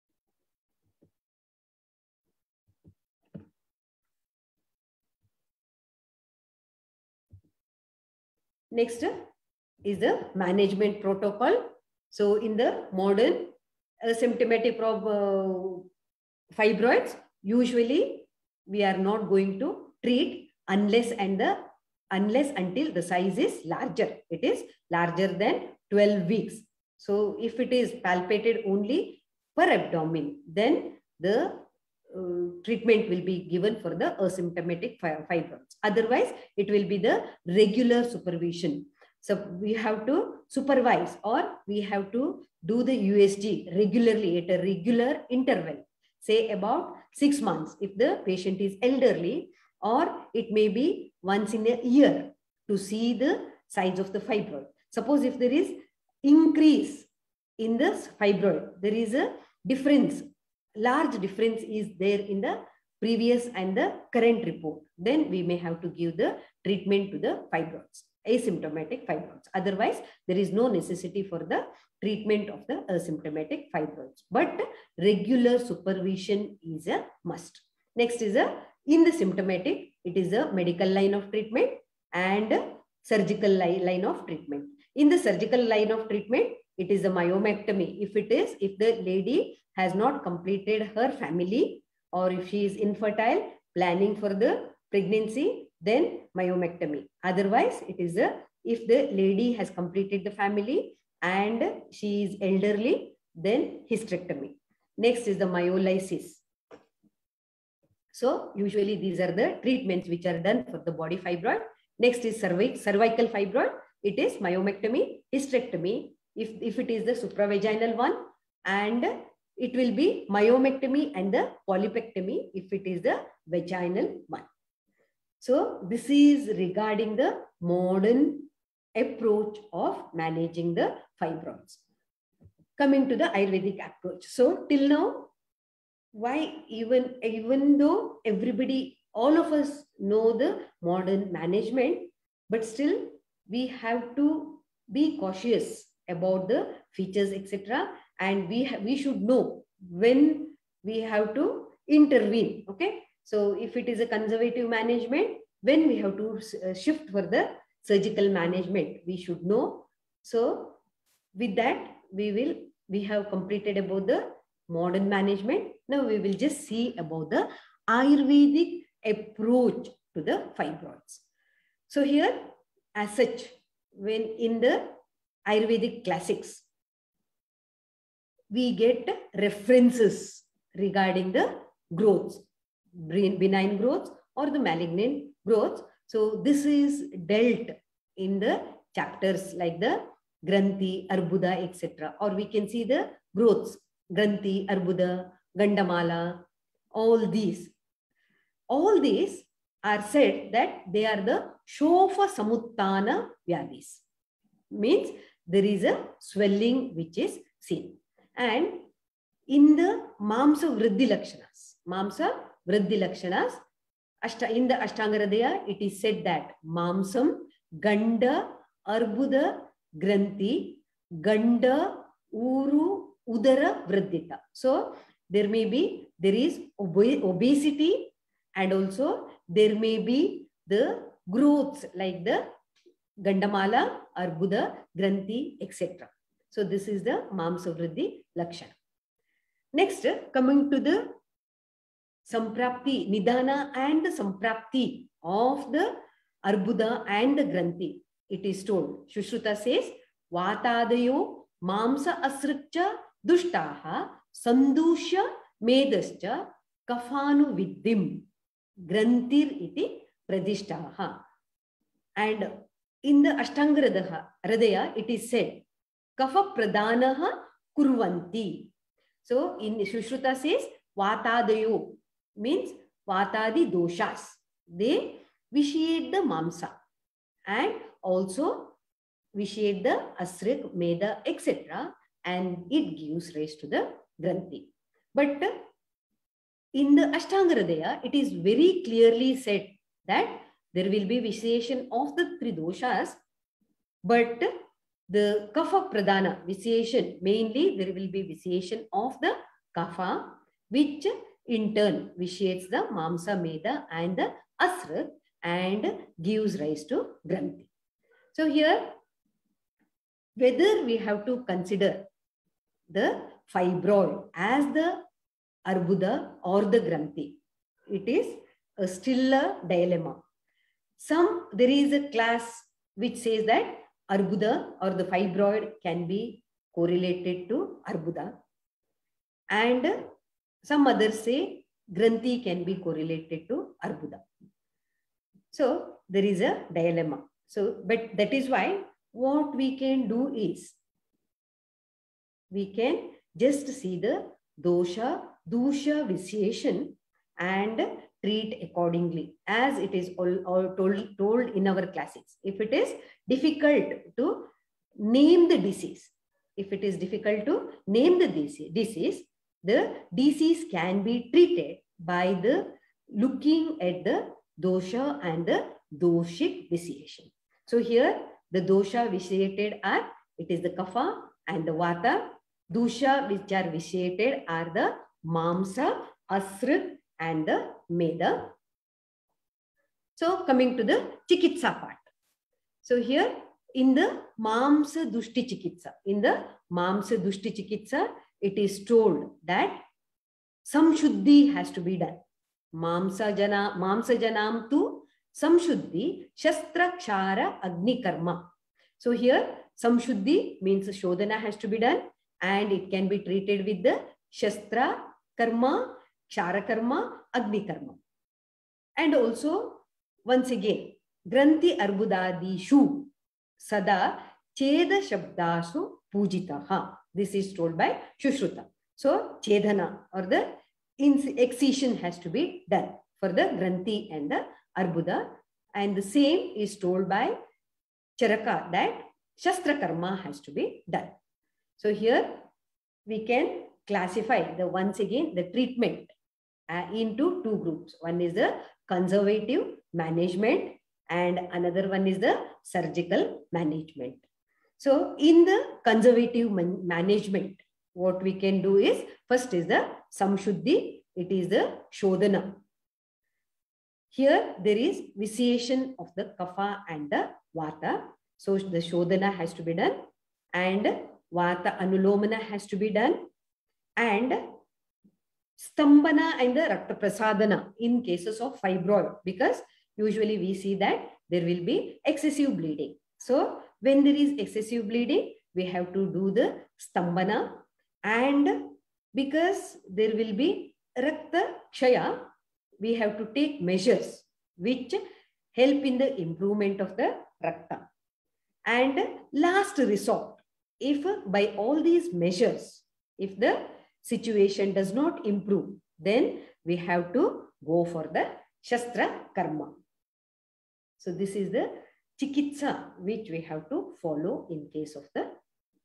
Next is the management protocol. So in the modern asymptomatic of uh, fibroids, usually we are not going to treat unless and the unless until the size is larger. It is larger than twelve weeks. So if it is palpated only per abdomen, then the uh, treatment will be given for the asymptomatic fibroids. Otherwise, it will be the regular supervision. So we have to supervise, or we have to do the U S G regularly at a regular interval, say about six months if the patient is elderly, or it may be once in a year to see the size of the fibroid. Suppose if there is increase in this fibroid, there is a difference, large difference is there in the previous and the current report, then we may have to give the treatment to the fibroids, asymptomatic fibroids. Otherwise, there is no necessity for the treatment of the asymptomatic fibroids. But regular supervision is a must. Next is a, in the symptomatic, it is a medical line of treatment and surgical li line of treatment. In the surgical line of treatment, it is a myomectomy. If it is, if the lady has not completed her family, or if she is infertile, planning for the pregnancy, then myomectomy. Otherwise, it is a, if the lady has completed the family and she is elderly, then hysterectomy. Next is the myolysis. So usually these are the treatments which are done for the body fibroid. Next is cervix, cervical fibroid. It is myomectomy, hysterectomy, if, if it is the supravaginal one, and it will be myomectomy and the polypectomy if it is the vaginal one. So this is regarding the modern approach of managing the fibroids. Coming to the Ayurvedic approach. So till now, why even, even though everybody all of us know the modern management, but still we have to be cautious about the features, et cetera. And we, we should know when we have to intervene. Okay. So if it is a conservative management, when we have to uh, shift for the surgical management, we should know. So with that, we will, we have completed about the modern management. Now we will just see about the Ayurvedic approach to the fibroids. So here, as such, when in the Ayurvedic classics, we get references regarding the growths, benign growths or the malignant growths. So this is dealt in the chapters like the Granthi, Arbuda, et cetera. Or we can see the growths, Granthi, Arbuda, Gandamala, all these. All these are said that they are the Shofa Samuttana Vyadis. Means there is a swelling which is seen. And in the Mamsa Vriddhi Lakshanas, Mamsa Vriddhi Lakshanas, Ashta, in the Ashtanga Hridaya, it is said that Mamsam, Ganda, Arbuda, Granthi, Ganda, Uru, Udara, Vriddhita. So there may be, there is ob obesity, and also there may be the growths like the Gandamala, Arbuda, Granthi, et cetera. So this is the Mamsa Vriddhi Lakshana. Next, coming to the Samprapti, Nidana and the Samprapti of the Arbuda and the Granthi. It is told, Shushruta says, Vatadayo Mamsa Asrikcha Dushtaha Sandusha Medascha Kafanu Viddim Granthir iti Pradishtaha. And in the Ashtanga Hridaya, it is said, Kafa Pradanaha Kurvanti. So in Shushruta says, Vatadayo means Vatadi doshas. They vitiate the Mamsa and also vitiate the Asrik, Meda, et cetera. And it gives rise to the Granthi. But in the Ashtanga Hridaya, it is very clearly said that there will be vitiation of the three doshas, but the Kapha Pradana vitiation, mainly there will be vitiation of the Kapha, which in turn vitiates the Mamsa, Meda and the Asra and gives rise to Granthi. So here, whether we have to consider the fibroid as the Arbuda or the Granthi, it is a still a dilemma. Some, there is a class which says that Arbuda or the fibroid can be correlated to Arbuda, and some others say Granthi can be correlated to Arbuda. So there is a dilemma. So, but that is why what we can do is we can just see the dosha, dusha vitiation and treat accordingly as it is all, all told, told in our classics. If it is difficult to name the disease, if it is difficult to name the disease, the disease can be treated by the looking at the dosha and the doshik vitiation. So here the dosha vitiated are, it is the kapha and the vata. Dusha which are vitiated are the mamsa, asra and the meda. So coming to the chikitsa part. So here in the mamsa dushti chikitsa, in the mamsa dushti chikitsa, it is told that samshuddhi has to be done. Mamsa jana, mamsa janam tu samshuddhi shastra kshara agni karma. So here samshuddhi means shodhana has to be done, and it can be treated with the shastra karma, kshara karma, agni karma. And also once again, granthi arbudadishu sada cheda shabdasu pujitaha. This is told by Shushruta. So chedana or the excision has to be done for the granthi and the arbuda, and the same is told by Charaka that shastra karma has to be done. So here we can classify the once again the treatment uh, into two groups. One is the conservative management, and another one is the surgical management. So in the conservative man management, what we can do is, first is the samshuddhi, it is the shodhana. Here there is vitiation of the kapha and the vata. So the shodhana has to be done, and vata anulomana has to be done, and stambhana and the rakta prasadana in cases of fibroid, because usually we see that there will be excessive bleeding. So when there is excessive bleeding, we have to do the stambhana, and because there will be rakta kshaya, we have to take measures which help in the improvement of the rakta. And last resort, if by all these measures, if the situation does not improve, then we have to go for the shastra karma. So this is the chikitsa which we have to follow in case of the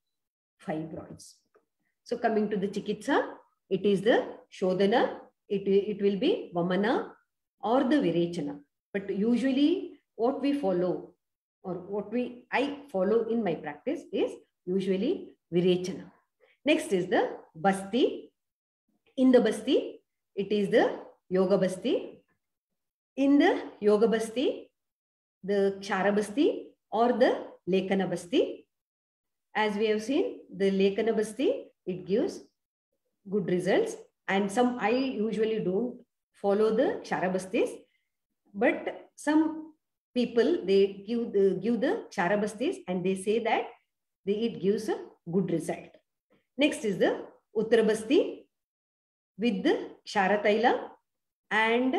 fibroids. So coming to the chikitsa, it is the shodhana, it, it will be vamana or the virechana. But usually what we follow, or what we I follow in my practice, is usually virechana. Next is the basti. In the basti, it is the yoga basti. In the yoga basti, the kshara basti or the lekana basti. As we have seen, the lekana basti, it gives good results, and some I usually don't follow the kshara bastis, but some people, they give the, give the kshara bastis and they say that they, it gives a good result. Next is the uttara basti with the kshara taila, and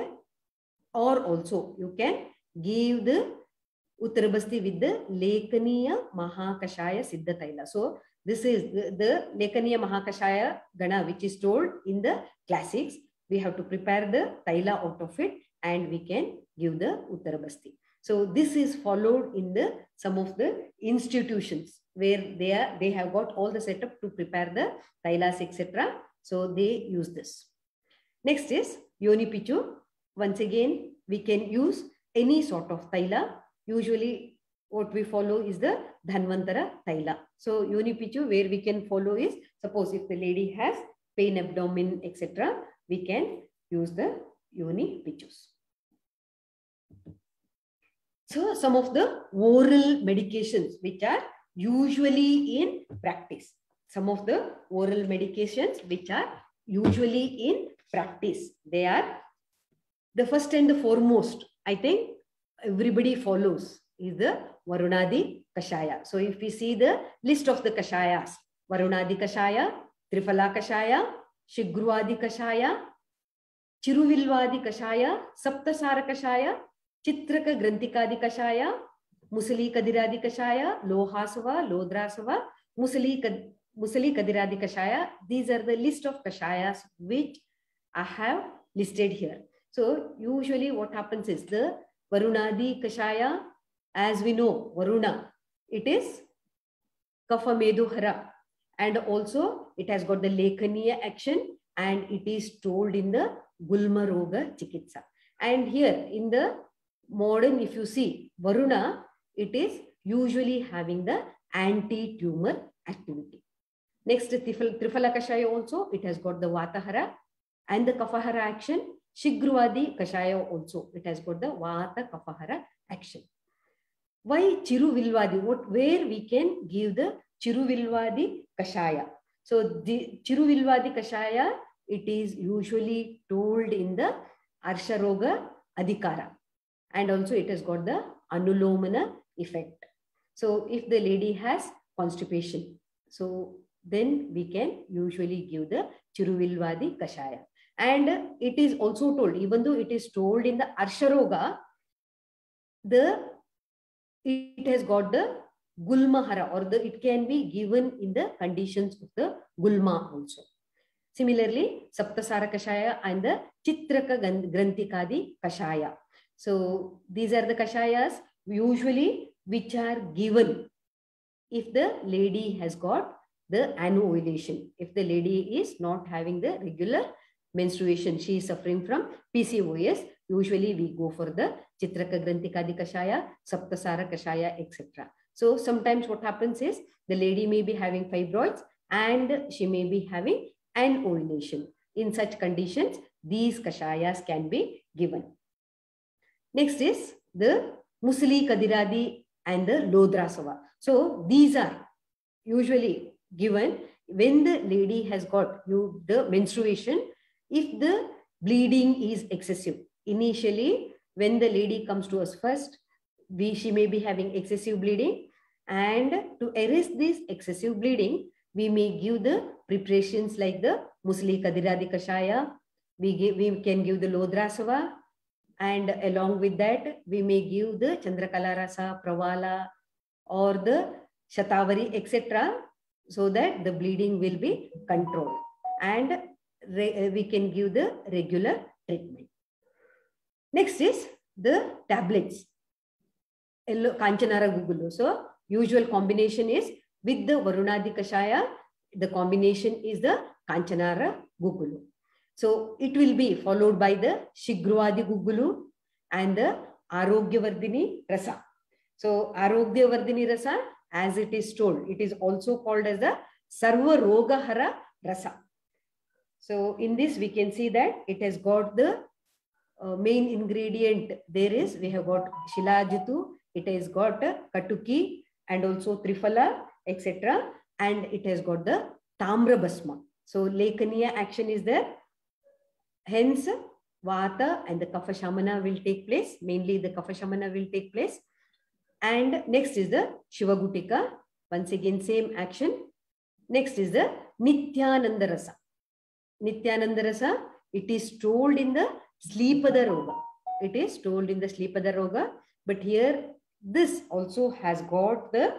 or also you can give the uttara basti with the lekaniya mahakashaya siddha taila. So this is the, the lekaniya mahakashaya gana which is told in the classics. We have to prepare the taila out of it and we can give the uttara basti. So this is followed in the some of the institutions where they are they have got all the setup to prepare the tailas, et cetera. So they use this. Next is yoni pichu. Once again, we can use any sort of taila. Usually what we follow is the Dhanvantara taila. So yoni pichu, where we can follow is, suppose if the lady has pain abdomen, et cetera, we can use the yoni pichus. So some of the oral medications which are usually in practice. Some of the oral medications which are usually in practice. They are the first and the foremost, I think everybody follows, is the Varunadi Kashaya. So if we see the list of the Kashayas, Varunadi Kashaya, Triphala Kashaya, Shigruadi Kashaya, Chiruvilvadi Kashaya, Saptasara Kashaya, Chitraka Grantikadi Kashaya, Musali Kadiradi Kashaya, Lohasava, Lodrasava, Musali, Musali Kadiradi Kashaya. These are the list of Kashayas which I have listed here. So usually what happens is the Varunadi Kashaya, as we know, Varuna, it is Kapha Meduhara, and also it has got the Lekaniya action, and it is told in the Gulma Roga Chikitsa. And here in the modern, if you see Varuna, it is usually having the anti-tumor activity. Next, Triphala Kashaya also, it has got the Vatahara and the Kafahara action. Shigruadi Kashaya also, it has got the Vata Kafahara action. Why Chiruvilvadi? What, where we can give the Chiruvilvadi Kashaya? So the Chiruvilvadi Kashaya, it is usually told in the Arsharoga Adhikara, and also it has got the Anulomana effect. So if the lady has constipation, so then we can usually give the Chiruvilvadi Kashaya. And it is also told, even though it is told in the Arsharoga, the it has got the Gulmahara, or the it can be given in the conditions of the Gulma also. Similarly, Saptasara Kashaya and the Chitraka Grantikadi Kashaya. So these are the Kashayas usually which are given if the lady has got the anovulation. If the lady is not having the regular menstruation, she is suffering from P C O S, usually we go for the Chitraka Granthikadi Kashaya, Saptasara Kashaya, et cetera. So sometimes what happens is the lady may be having fibroids and she may be having an ovulation. In such conditions, these kashayas can be given. Next is the Musli Kadiradi and the Lodrasava. So these are usually given when the lady has got you the menstruation, if the bleeding is excessive. Initially, when the lady comes to us first, we, she may be having excessive bleeding, and to arrest this excessive bleeding, we may give the preparations like the Musli Kadiradi Kashaya, we, give, we can give the Lodrasava, and along with that, we may give the Chandrakala Rasa, Pravala, or the Shatavari, et cetera, so that the bleeding will be controlled. And we can give the regular treatment. Next is the tablets. Kanchanara Gugulu. So, usual combination is with the Varunadi Kashaya, the combination is the Kanchanara Gugulu. So, it will be followed by the Shigruadi Gugulu and the Arogyavardhini Rasa. So, Arogyavardhini Rasa, as it is told, it is also called as the Sarva Rogahara Rasa. So, in this we can see that it has got the uh, main ingredient there is, we have got Shilajitu, it has got uh, Katuki and also Triphala, et cetera. And it has got the Tamra Basma. So, Lekaniya action is there. Hence, Vata and the Kapha Shamana will take place. Mainly the Kapha Shamana will take place. And next is the Shivagutika. Once again, same action. Next is the Nityananda Rasa. Nityananda Rasa, it is told in the Sleepada Roga. It is told in the Sleepada Roga. But here, this also has got the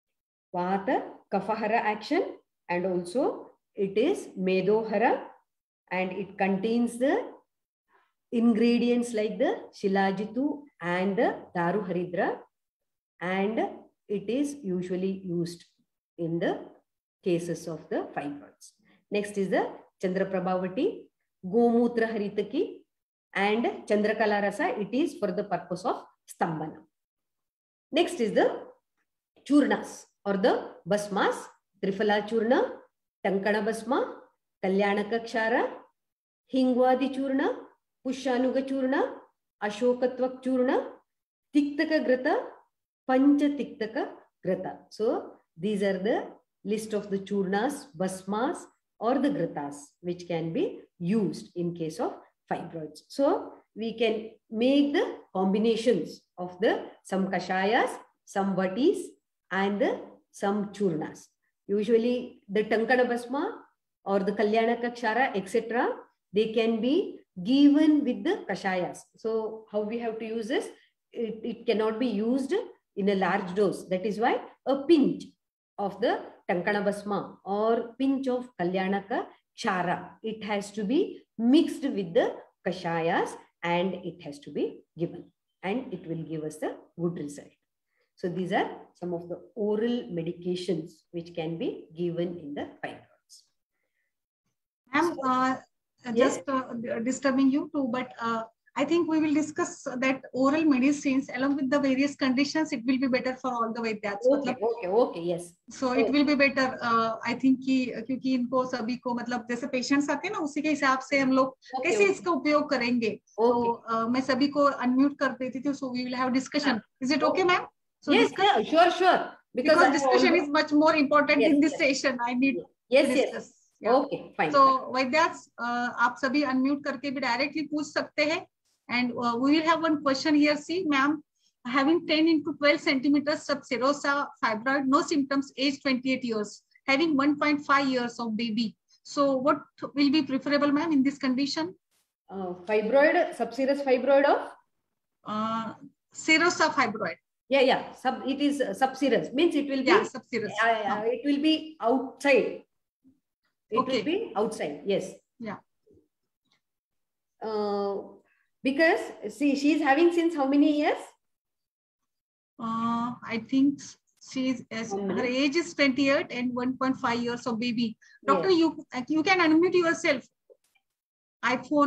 Vata, Kafahara action, and also it is Medohara, and it contains the ingredients like the Shilajitu and the Daru Haridra, and it is usually used in the cases of the fibroids. Next is the Chandra Prabhavati, Gomutra Haritaki, and Chandrakala Rasa. It is for the purpose of Stambhana. Next is the Churnas or the Basmas, Triphala Churna, Tankana Basma, Kalyanaka Kshara, Hingwadi Churna, Pushanuga Churna, Ashokatvak Churna, Tiktaka Grata, Pancha Tiktaka Grata. So these are the list of the Churnas, Basmas or the Gratas which can be used in case of fibroids. So we can make the combinations of the some Kashayas, some Vatis and the, some Churnas. Usually the Tankana Basma or the Kalyanaka Kshara, et cetera, they can be given with the Kashayas. So how we have to use this? It, it cannot be used in a large dose. That is why a pinch of the Tankana Basma or pinch of Kalyanaka Kshara, it has to be mixed with the Kashayas and it has to be given. And it will give us the good result. So these are some of the oral medications which can be given in the fibroids. I'm uh, Yes. just uh, disturbing you too, but uh, I think we will discuss that oral medicines along with the various conditions. It will be better for all the Vaidyas. Okay, okay, okay, yes. So it will be better. Uh, I think कि क्योंकि इनको सभी को मतलब जैसे patients आते हैं ना उसी के हिसाब से हम लोग Okay, कैसे okay. इसका उपयोग करेंगे. तो uh, मैं सभी को अनम्यूट कर देती थी. So we will have discussion. Is it okay, ma'am? So Yes, discuss, yeah, sure, sure. because, I discussion already- is much more important Yes, in this yes. session. I need yes, to yes. discuss. Yeah. Okay, fine. So Vaidyas, uh, आप सभी unmute करके भी directly पूछ सकते हैं. And uh, we will have one question here. See, ma'am, having ten into twelve centimeters subserosa fibroid, no symptoms, age twenty-eight years, having one point five years of baby. So what will be preferable, ma'am, in this condition? Uh, fibroid, subserous fibroid of? Uh, serosa fibroid. Yeah, yeah. Sub, it is uh, subserous. Means it will be, Yeah, subserous. uh, uh, it will be outside. It Okay. will be outside. Yes. Yeah. Uh, because see, she is having since how many years? Uh, I think she is, as One her minute. age is twenty-eight and one point five years of baby. Doctor, Yes. you you can unmute yourself. iPhone.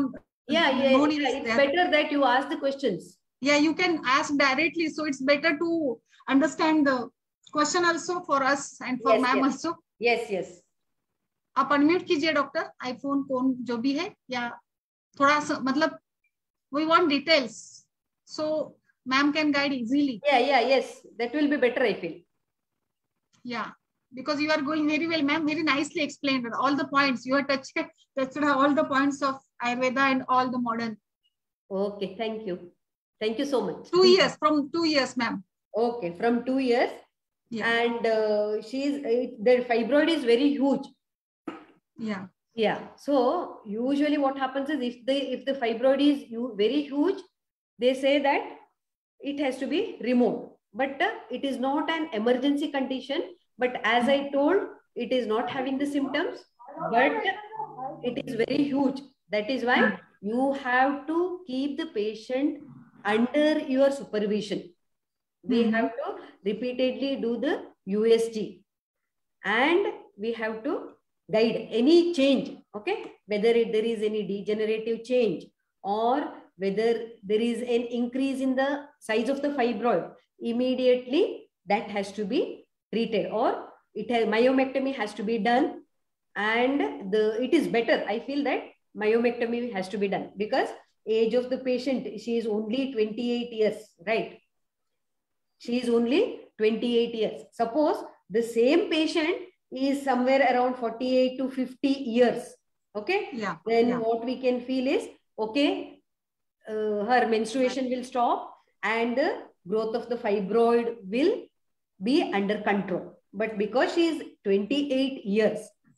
Yeah, yeah, no need yeah. is It's there. better that you ask the questions. Yeah, you can ask directly. So it's better to understand the question also for us and for Yes, ma'am yes. also. Yes, yes. आप unmute कीजिए doctor, iPhone phone जो भी है, या थोड़ा सा मतलब we want details so ma'am can guide easily. Yeah, yeah, yes. That will be better, I feel. Yeah, because you are going very well, ma'am. Very nicely explained all the points. You are touched touched all the points of Ayurveda and all the modern. Okay, thank you. Thank you so much. Two years, from two years, ma'am. Okay, from two years. Yeah. And uh, she's, uh, the fibroid is very huge. Yeah. Yeah. So usually what happens is if the, if the fibroid is hu- very huge, they say that it has to be removed. But uh, it is not an emergency condition. But as I told, it is not having the symptoms, but it is very huge. That is why you have to keep the patient under your supervision. We Mhm. have to repeatedly do the U S G, and we have to guide any change, okay? Whether it, there is any degenerative change or whether there is an increase in the size of the fibroid, immediately that has to be treated, or it has, myomectomy has to be done. And the it is better, I feel that myomectomy has to be done because age of the patient, she is only twenty-eight years, right? She is only twenty-eight years. Suppose the same patient is somewhere around forty-eight to fifty years. Okay. Yeah. Then yeah. what we can feel is, okay, uh, her menstruation will stop and the growth of the fibroid will be under control. But because she is twenty-eight years,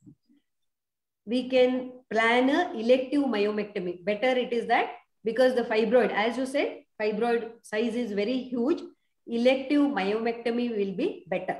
we can plan a elective myomectomy. Better it is that because the fibroid, as you said, fibroid size is very huge. Elective myomectomy will be better.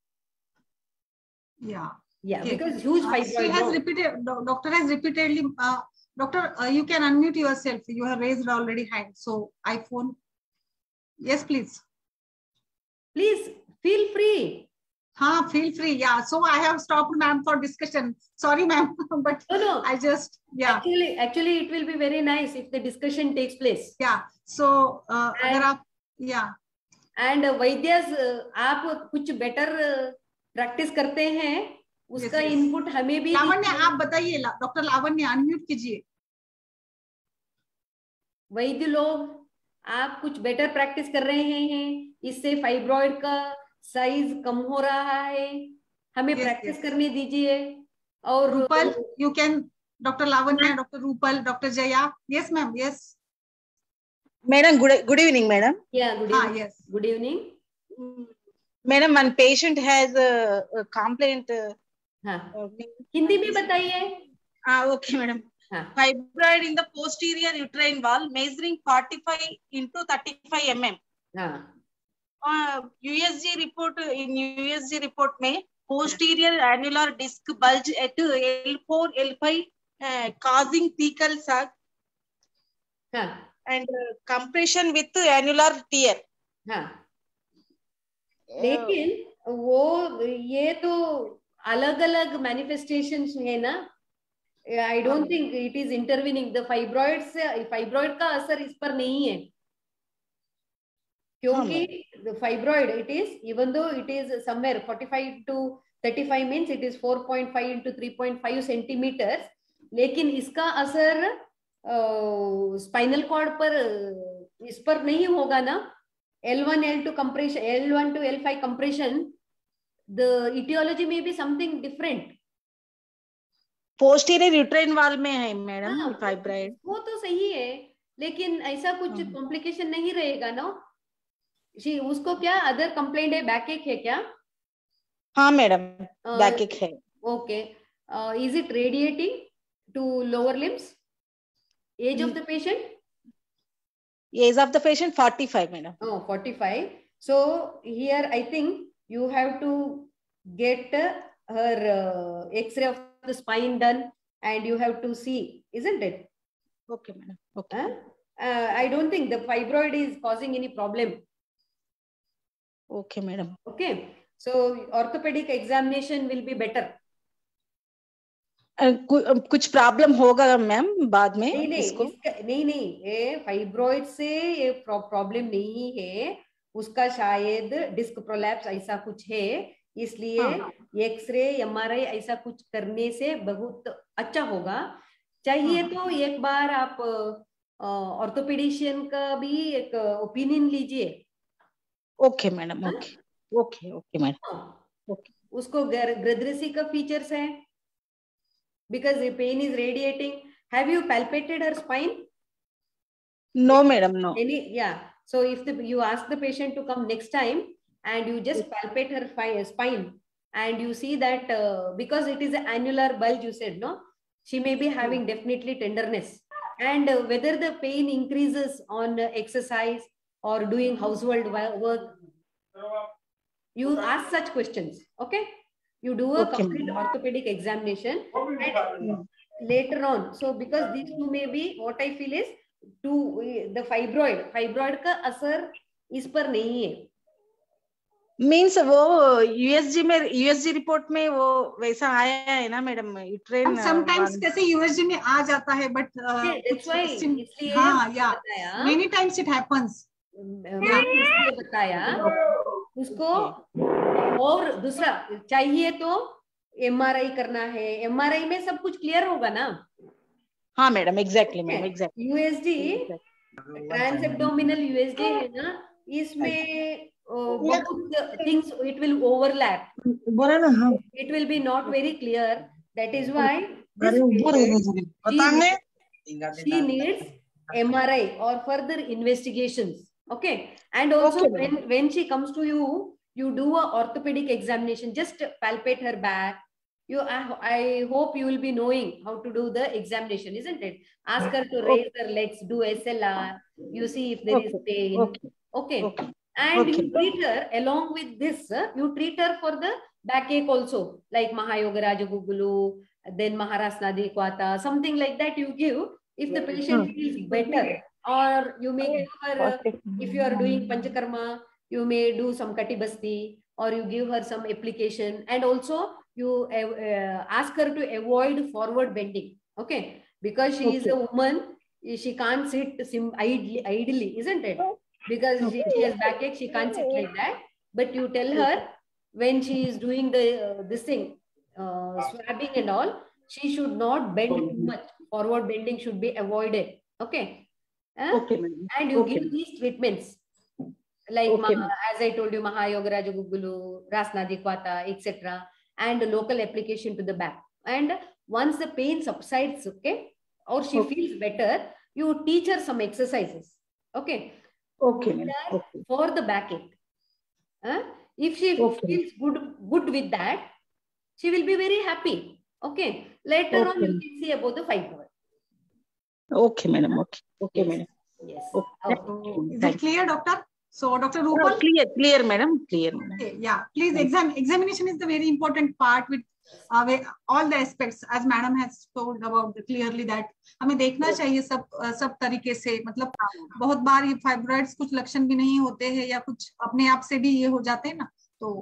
Yeah. Yeah, Okay. because huge Uh, fibroid. she has no? repeated, do- doctor has repeatedly, uh, doctor, uh, you can unmute yourself. You have raised already hand. So iPhone. Yes, please. Please feel free. Huh, feel free. Yeah. So I have stopped ma'am for discussion. Sorry, ma'am, but No, no. I just, yeah. Actually, actually, it will be very nice if the discussion takes place. Yeah. So, uh, And- अगर आप, yeah. And uh, वैद्यस uh, आप कुछ better practice करते हैं, उसका Yes, yes. Input हमें भी लावण्य दीजिए। आप बताइए, डॉक्टर लावण्य अनम्यूट कीजिए। वैद्य लोग, आप कुछ बेटर प्रैक्टिस कर रहे हैं, इससे फाइब्रॉइड का साइज कम हो रहा है, हमें Yes, प्रैक्टिस yes. करने दीजिए। और Rupal, you can, doctor Lavanya, doctor Rupal, doctor Jaya. Yes, ma'am. Yes. Madam, good, good evening, madam. Yeah, good Ah, evening. yes. Good evening. Madam, one patient has a, a complaint. Uh, हाँ, uh, Hindi में बताइए। ah, okay, madam. हाँ, Fibroid in the posterior uterine wall measuring forty-five into thirty-five millimeters. हाँ, Uh, U S G report, in U S G report में posterior annular disc bulge at L four, L five uh, causing thecal sac हाँ, and uh, compression with annular tear. हाँ। लेकिन वो ये तो अलग अलग मैनिफेस्टेशंस है ना। I don't think it is intervening the fibroid से, फाइब्रॉइड का असर इस पर नहीं है, क्योंकि the fibroid it is, even though it is somewhere forty-five to thirty-five means it is four point five into three point five centimetre, लेकिन इसका असर स्पाइनल कॉर्ड पर इस पर नहीं होगा ना। L one L two compression, L one to L five compression, the etiology may be something different. Posterior uterine wall में है मैडम हाँ, fibroid. वो तो सही है, लेकिन ऐसा कुछ हाँ। कॉम्प्लिकेशन नहीं रहेगा ना। जी, उसको क्या अदर कंप्लेंट है, बैक एक है क्या? हाँ मैडम, Uh, बैक एक है. Okay. Uh, is it radiating to lower limbs? Age of the patient? Age of the patient forty-five madam. Oh, forty-five. So here I think you have to get uh, her uh, X-ray of the spine done, and you have to see, isn't it? Okay madam. Okay. Huh? Uh, I don't think the fibroid is causing any problem. Okay madam. Okay. So orthopedic examination will be better. कुछ problem होगा ma'am बाद में? नहीं नहीं इसको इसका, नहीं नहीं ये फाइब्रॉइड से ये प्रॉब्लम नहीं है, उसका शायद डिस्क प्रोलैप्स ऐसा कुछ है, इसलिए एक्सरे एमआरआई ऐसा कुछ करने से बहुत अच्छा होगा। चाहिए तो एक बार आप ऑर्थोपेडिशियन का भी एक ओपिनियन लीजिए। Okay madam, okay okay okay madam, okay. उसको ग्रेदरेसी का फीचर्स है, because the pain is radiating. Have you palpated her spine? No madam, no. Any, yeah, so if the, you ask the patient to come next time and you just palpate her spine and you see that uh, because it is an annular bulge, you said, no, she may be having definitely tenderness, and uh, whether the pain increases on uh, exercise or doing household work, you ask such questions. Okay, you do a Okay, complete orthopedic examination and later on. So because these two may be, what I feel is to the fibroid fibroid का असर इस पर नहीं है। Means वो USG में, USG report में वो वैसा आया है ना मैडम, यूट्रेन समटाइम्स कैसे यूएसजी में आ जाता है, बट इसलिए हाँ या मेनी टाइम्स इट हैपेंस। मैंने बताया उसको। और दूसरा चाहिए तो एमआरआई करना है, एमआरआई में सब कुछ क्लियर होगा ना? हाँ madam, exactly ma'am, exactly. USD trans abdominal USD है ना, इसमें बहुत थिंग्स इट विल ओवरलैप, बोला ना हम, it will be not very clear. That is why she needs M R I or further investigations. Okay, and also okay, when when she comes to you, you do a orthopedic examination, just palpate her back. You, I, I hope you will be knowing how to do the examination, isn't it? Ask her to raise her legs, do S L R, you see if there is pain. Okay, okay. okay. And okay. you treat her along with this, uh, you treat her for the backache also, like Mahayoga Rajagugulu, then Maharasna Dikwata, something like that you give if the patient feels better. Or you may give her, uh, if you are doing Panchakarma, you may do some Katibasti, or you give her some application, and also you uh, ask her to avoid forward bending. Okay, because she okay. is a woman, she can't sit idly, idly, isn't it? Because okay. she, she has backache, she can't sit like that. But you tell her when she is doing the uh, this thing, uh, swabbing and all, she should not bend too much. Forward bending should be avoided. Okay. Uh, okay, and you okay. give these treatments like okay. Maha, as I told you, Mahayoga Rajagugulu, Rasnadikwata, et cetera, and local application to the back. And once the pain subsides, okay, or she okay. feels better, you teach her some exercises. Okay. Okay. okay. For the backache. Uh, if she okay. feels good, good with that, she will be very happy. Okay. Later okay. on, you can see about the fibroid. Okay, madam. Okay. Okay, yes. madam. Yes. Okay. Okay. Is it clear, doctor? So, Doctor Rupal? No, clear, clear, madam. Clear. Madam. Okay, yeah. Please, exam examination is the very important part with uh, all the aspects, as madam has told about the, clearly that हमें देखना चाहिए सब सब तरीके से, मतलब बहुत बार ये फाइब्रॉइड्स कुछ लक्षण भी नहीं होते हैं या कुछ अपने आप से भी ये हो जाते हैं ना, तो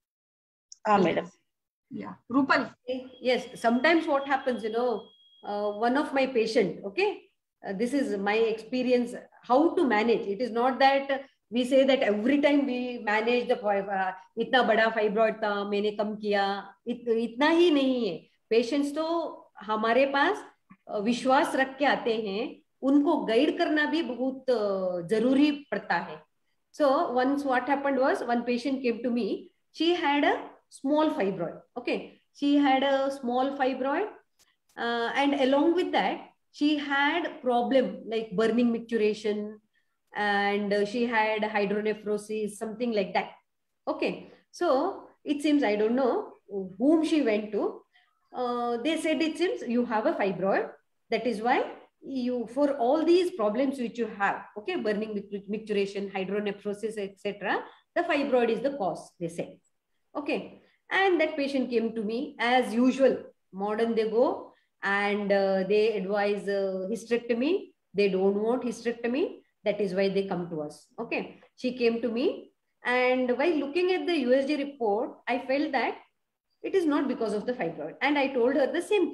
हाँ madam. Yeah, Rupal. Yes, sometimes what happens, you know, uh, one of my patient, okay, uh, this is my experience, how to manage. It is not that we say that every time we manage the uh, इतना बड़ा fibroid था, मैंने कम किया, इत, इतना ही नहीं है. Patients तो हमारे पास विश्वास रख के आते हैं, उनको गाइड करना भी बहुत जरूरी पड़ता है. So once what happened was, one patient came to me, she had a small fibroid. Okay, she had a small fibroid, uh, and along with that, she had problem like burning micturition, and uh, she had hydronephrosis, something like that. Okay, so it seems, I don't know whom she went to. Uh, they said it seems you have a fibroid. That is why you, for all these problems which you have, okay, burning micturition, hydronephrosis, et cetera, the fibroid is the cause, they said. Okay, and that patient came to me as usual. Modern they go and uh, they advise uh, hysterectomy. They don't want hysterectomy. That is why they come to us. Okay, she came to me, and while looking at the U S G report, I felt that it is not because of the fibroid. And I told her the same thing.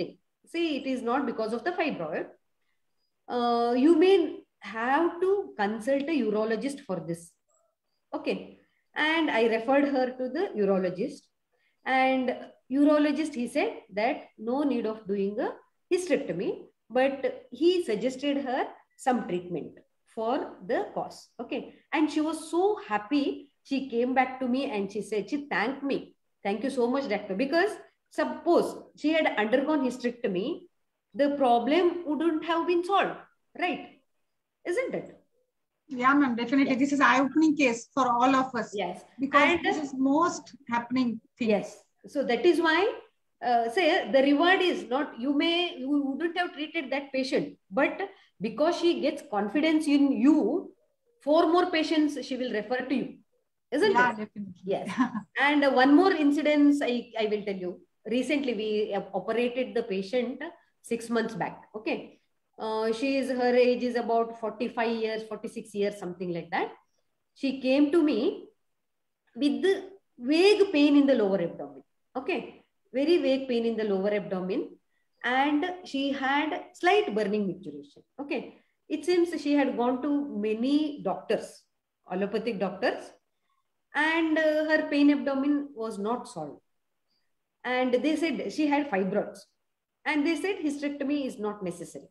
see, it is not because of the fibroid. Uh, you may have to consult a urologist for this. Okay. And I referred her to the urologist. And urologist, he said that no need of doing a hysterectomy, but he suggested her some treatment for the cause. Okay. And she was so happy. She came back to me and she said, she thanked me. Thank you so much, doctor. Because suppose she had undergone hysterectomy, the problem wouldn't have been solved, right? Isn't it? Yeah, ma'am, definitely. Yes. This is eye-opening case for all of us. Yes. Because and, this is most happening thing. Yes. So that is why, uh, say, the reward is not, you may, you wouldn't have treated that patient, but because she gets confidence in you, four more patients she will refer to you. Isn't yeah, it? Definitely. Yes. And uh, one more incident I, I will tell you. Recently, we uh, operated the patient six months back. Okay. Uh, she is, her age is about forty-five years, forty-six years, something like that. She came to me with the vague pain in the lower abdomen. Okay. Very vague pain in the lower abdomen. And she had slight burning micturition. Okay. It seems she had gone to many doctors, allopathic doctors, and uh, her pain abdomen was not solved. And they said she had fibroids. And they said hysterectomy is not necessary.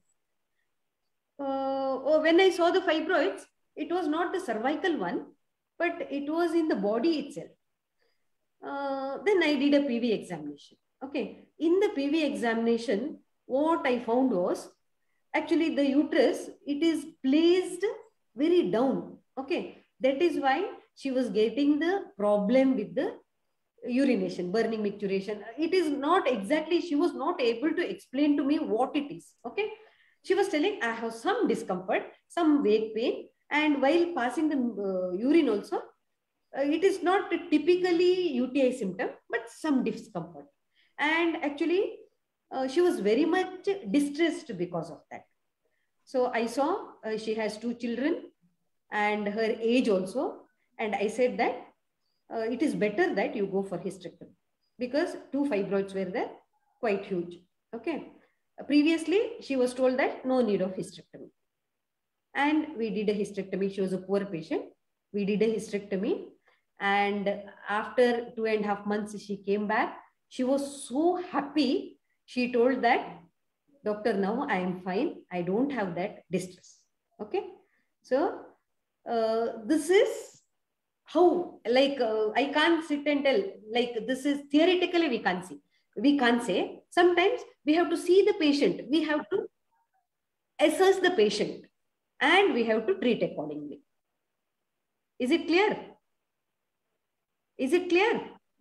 Uh, oh, when I saw the fibroids, it was not the cervical one, but it was in the body itself. Uh, then I did a P V examination. Okay. In the P V examination, what I found was actually the uterus, it is placed very down. Okay. That is why she was getting the problem with the urination, burning micturition. It is not exactly, she was not able to explain to me what it is. Okay. She was telling, I have some discomfort, some vague pain, and while passing the uh, urine also, uh, it is not typically U T I symptom, but some discomfort. And actually, uh, she was very much distressed because of that. So I saw uh, she has two children and her age also. And I said that uh, it is better that you go for hysterectomy because two fibroids were there, quite huge. Okay. Previously, she was told that no need of hysterectomy. And we did a hysterectomy. She was a poor patient. We did a hysterectomy. And after two and a half months, she came back. She was so happy. She told that, doctor, now I am fine. I don't have that distress. Okay. So uh, this is how, like, uh, I can't sit and tell, like, this is theoretically we can't see. We can't say. Sometimes we have to see the patient. We have to assess the patient and we have to treat accordingly. Is it clear? Is it clear?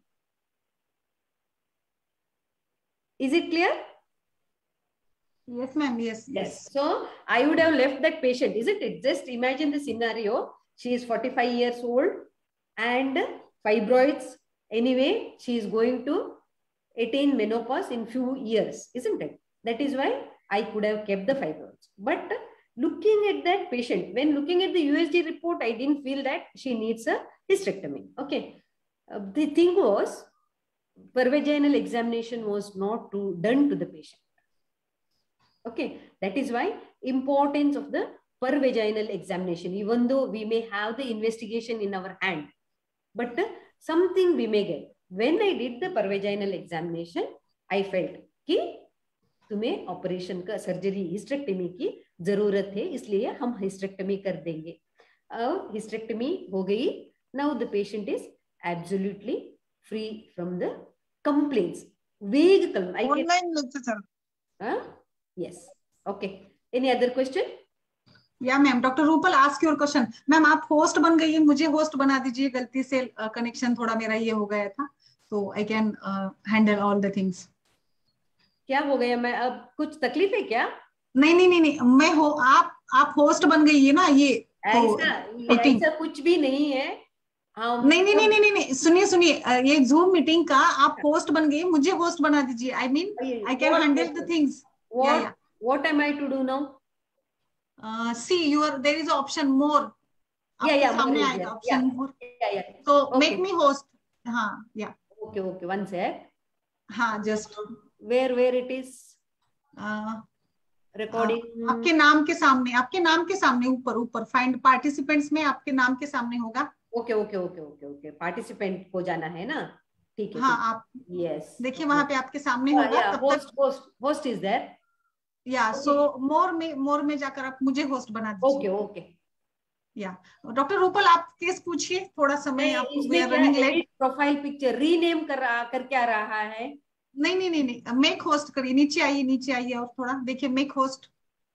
Is it clear? Yes, ma'am. Yes, yes. Yes. So I would have left that patient, isn't it? Just imagine the scenario. She is forty-five years old and fibroids. Anyway, she is going to attain menopause in few years, isn't it? That is why I could have kept the fibroids. But looking at that patient, when looking at the U S G report, I didn't feel that she needs a hysterectomy. Okay. Uh, the thing was, pervaginal examination was not to, done to the patient. Okay. That is why importance of the pervaginal examination, even though we may have the investigation in our hand, but uh, something we may get. When I did the pervaginal examination, I felt कि तुम्हें operation का surgery hysterectomy की जरूरत है, इसलिए हम hysterectomy कर देंगे. अब हिस्टेरेक्टमी हो गई. Now the patient is absolutely free from the complaints. Vague complaints. Online lecture, sir. Huh? Yes. Okay. Any other question? या ma'am. Doctor Rupal ask your question. Ma'am आप होस्ट बन गई है, मुझे होस्ट बना दीजिए. गलती से कनेक्शन थोड़ा मेरा ये हो गया था, तो I can handle all the things. क्या हो गया? मैं अब कुछ तकलीफ है क्या? नहीं नहीं नहीं नहीं मैं हो आप आप होस्ट बन गई है ना. ये ऐसा ऐसा कुछ भी नहीं है. हाँ, नहीं नहीं नहीं नहीं नहीं सुनिए सुनिए, ये जूम मीटिंग का आप होस्ट बन गई, मुझे होस्ट बना दीजिए. I mean I can handle the things. What what am I to do now? Uh, see, you are there is option more. Yeah, yeah, सामने more आएगा yeah. option yeah. more. Yeah, yeah. So okay. make me host. हाँ, yeah. Okay, okay. One sec. हाँ, just. Where, where it is? Recording आपके नाम के सामने, आपके नाम के सामने ऊपर ऊपर फाइंड पार्टिसिपेंट्स में आपके नाम के सामने होगा। Okay okay okay okay okay participant को जाना है ना, ठीक है। हाँ आप यस देखिए वहां पे आपके सामने होगा। तब होस्ट तक होस्ट होस्ट इज देयर। या सो मोर में मोर में जाकर आप मुझे होस्ट बना ओके दीजिए। ओके। या डॉक्टर रूपल आप केस पूछिए, थोड़ा समय आप we are running late. Profile picture rename कर रहा कर क्या रहा है? नहीं नहीं नहीं नहीं मेक होस्ट करिए, नीचे आइए नीचे आइए और थोड़ा देखिए मेक होस्ट।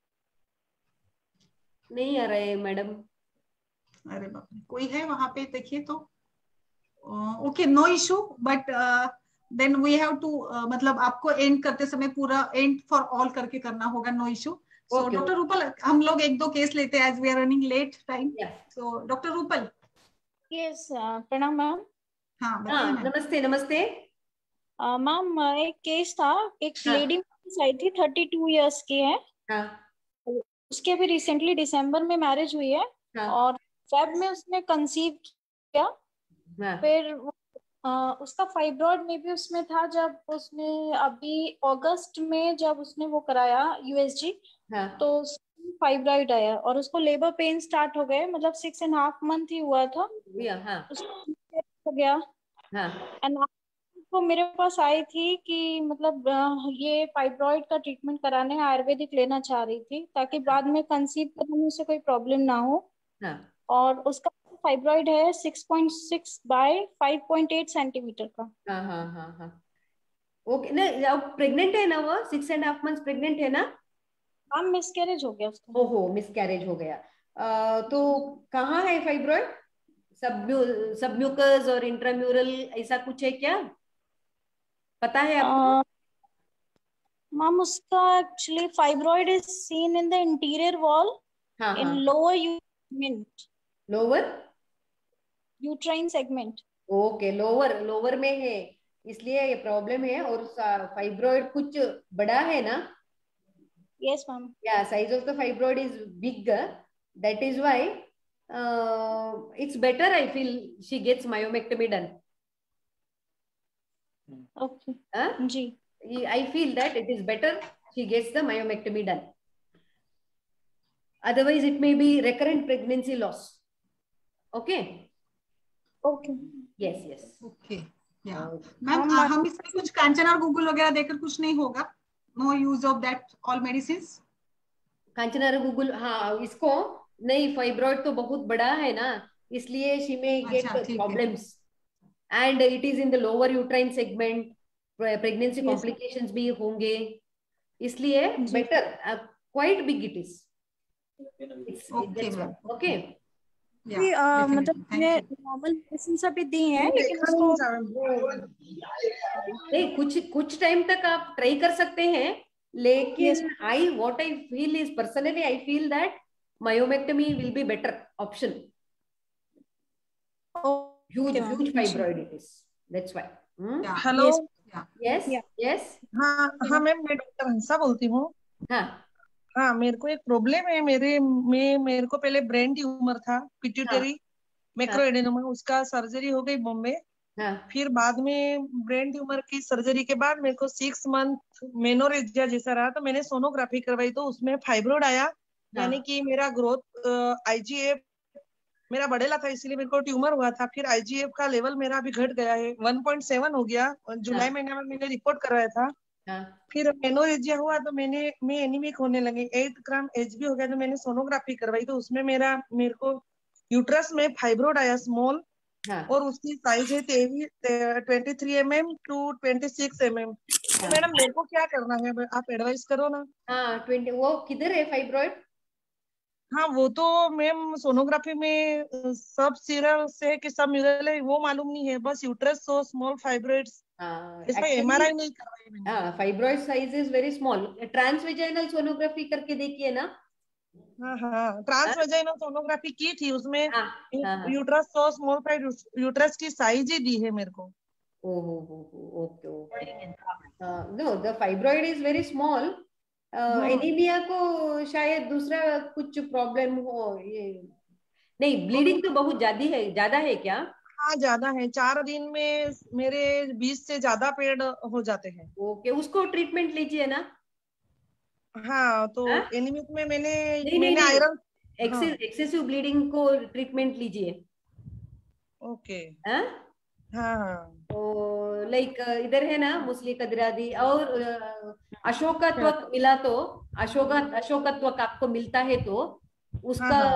नहीं आ रहे मैडम। अरे बाप रे, कोई है वहां पे देखिए तो। Okay no issue, but then we have to, मतलब आपको एंड करते समय पूरा एंड फॉर ऑल करके करना होगा, no issue. So doctor Rupal हम लोग एक दो केस लेते हैं as we are running late time. So doctor Rupal. Yes प्रणाम मैम। हाँ बताइए मैम। नमस्ते नमस्ते मैम एक केस था, एक लेडी आई थी, थर्टी टू ईयर्स की है। हाँ उसके अभी रिसेंटली दिसंबर में मैरिज हुई है। हाँ। और फेब में उसने कंसीव किया। हाँ। फिर आ, उसका फाइब्रॉइड में भी उसमें था, जब उसने अभी अगस्त में जब उसने वो कराया यूएसजी, हाँ। तो फाइब्रॉइड आया और उसको लेबर पेन स्टार्ट हो गए, मतलब सिक्स एंड हाफ मंथ ही हुआ था। हाँ। उसको हो गया। हाँ। एंड वो मेरे पास आई थी कि मतलब ये फाइब्रॉइड का ट्रीटमेंट कराने आयुर्वेदिक लेना चाह रही थी, ताकि बाद में कंसीव करने में उसे कोई प्रॉब्लम ना हो। हाँ। और उसका फाइब्रॉइड है six point six by five point eight centimetre का। हाँ हाँ हाँ हाँ। ओके ना, अब प्रेग्नेंट है ना, वो six and half month pregnant है ना? हाँ मिसकैरेज हो गया उसका। ओहो मिसकैरेज हो गया। आ, तो कहाँ है फाइब्रॉइड? सबम्यू सबम्यूकस और इंट्राम्यूरल ऐसा कुछ है क्या, पता है आपको? मैम उसका actually fibroid is seen in the interior wall हाँ इन हाँ। Lower uterine lower uterine segment. Okay lower lower में है, इसलिए ये प्रॉब्लम है। और फाइब्रॉइड कुछ बड़ा है ना? Yes ma'am. Yeah, size of the fibroid is big. That is why uh, it's better, I feel, she gets myomectomy done. Okay Huh? जी। I feel that it is better she gets the myomectomy done. Otherwise, it may be recurrent pregnancy loss. Okay? Okay Yes, yes. Okay या Uh, ma'am हम इसमें कुछ कांचन और Google वगैरह देकर कुछ नहीं होगा, no use of that all medicines. Kanchana Google हाँ, इसको नहीं, फाइब्रॉइड तो बहुत बड़ा है ना, इसलिए she may get problems and it is in the lower uterine segment, pregnancy yes. complications भी होंगे, इसलिए better, uh, quite big it is. It's, okay that's ma'am. what, okay. Yeah, मतलब ये नॉर्मल मेडिसिन अभी दी हैं, लेकिन उसको नहीं, कुछ कुछ टाइम तक आप ट्राई कर सकते हैं, लेकिन I what I feel is personally I feel that myomectomy will be better option. Huge huge fibroid it is, that's why. Hello yes yes. हाँ हाँ मैम, मैं डॉक्टर हंसा बोलती हूँ। हाँ हाँ मेरे को एक प्रॉब्लम है, मेरे में मेरे को पहले ब्रेन ट्यूमर था, पिट्यूटरी मैक्रोएडेनोमा, उसका सर्जरी हो गई बॉम्बे। हाँ। फिर बाद में ब्रेन ट्यूमर की सर्जरी के बाद मेरे को सिक्स मंथ मेनोरेजिया जैसा रहा, तो मैंने सोनोग्राफी करवाई, तो उसमें फाइब्रोइड आया। हाँ। यानी कि मेरा ग्रोथ आईजीएफ मेरा बढ़ेला था, इसलिए मेरे को ट्यूमर हुआ था। फिर आईजीएफ का लेवल मेरा अभी घट गया है, वन पॉइंट सेवन हो गया। जुलाई हाँ। महीने में मैंने रिपोर्ट करवाया था। हाँ। फिर मेनोरेजिया हुआ तो मैंने मैं एनीमिक होने लगे, एट ग्राम एचबी हो गया, तो मैंने सोनोग्राफी करवाई, तो उसमें मेरा मेरे को यूट्रस में फाइब्रोइड आया स्मॉल। हाँ। और उसकी साइज है twenty three m m to twenty six m m. तो मैडम मेरे को क्या करना है, आप एडवाइस करो ना। हाँ ट्वेंटी, वो किधर है फाइब्रोइड? हाँ वो तो मैम सोनोग्राफी में सब सीरल से कि सब म्यूरल है वो मालूम नहीं है, बस यूट्रस सो स्मॉल फाइब्रोइड्स। इसमें एमआरआई नहीं करवाई मैंने। हाँ fibroid size is very small. Transvaginal sonography करके देखिए ना। हाँ हाँ ट्रांसवेजाइनल सोनोग्राफी की थी, उसमें uterus so small fibroid, uterus की साइज ही दी है मेरे को। ओहो okay okay. No the fibroid is very small. Anaemia को शायद दूसरा कुछ प्रॉब्लम हो, ये नहीं, ब्लीडिंग तो बहुत ज्यादा है, ज्यादा है क्या? हाँ ज्यादा है, चार दिन में मेरे बीस से ज्यादा पेड़ हो जाते हैं। ओके, उसको ट्रीटमेंट लीजिए ना। हाँ तो हाँ? एनीमिक में मैंने नहीं, मैंने नहीं, आयरन एक्सेस एक्सेसिव ब्लीडिंग को ट्रीटमेंट लीजिए। ओके हाँ हाँ हाँ तो लाइक इधर है ना मुस्लिम कदरादी और अ, अशोकत्वक मिला तो अशोक अशोकत्वक आपको मिलता है तो उसका हाँ,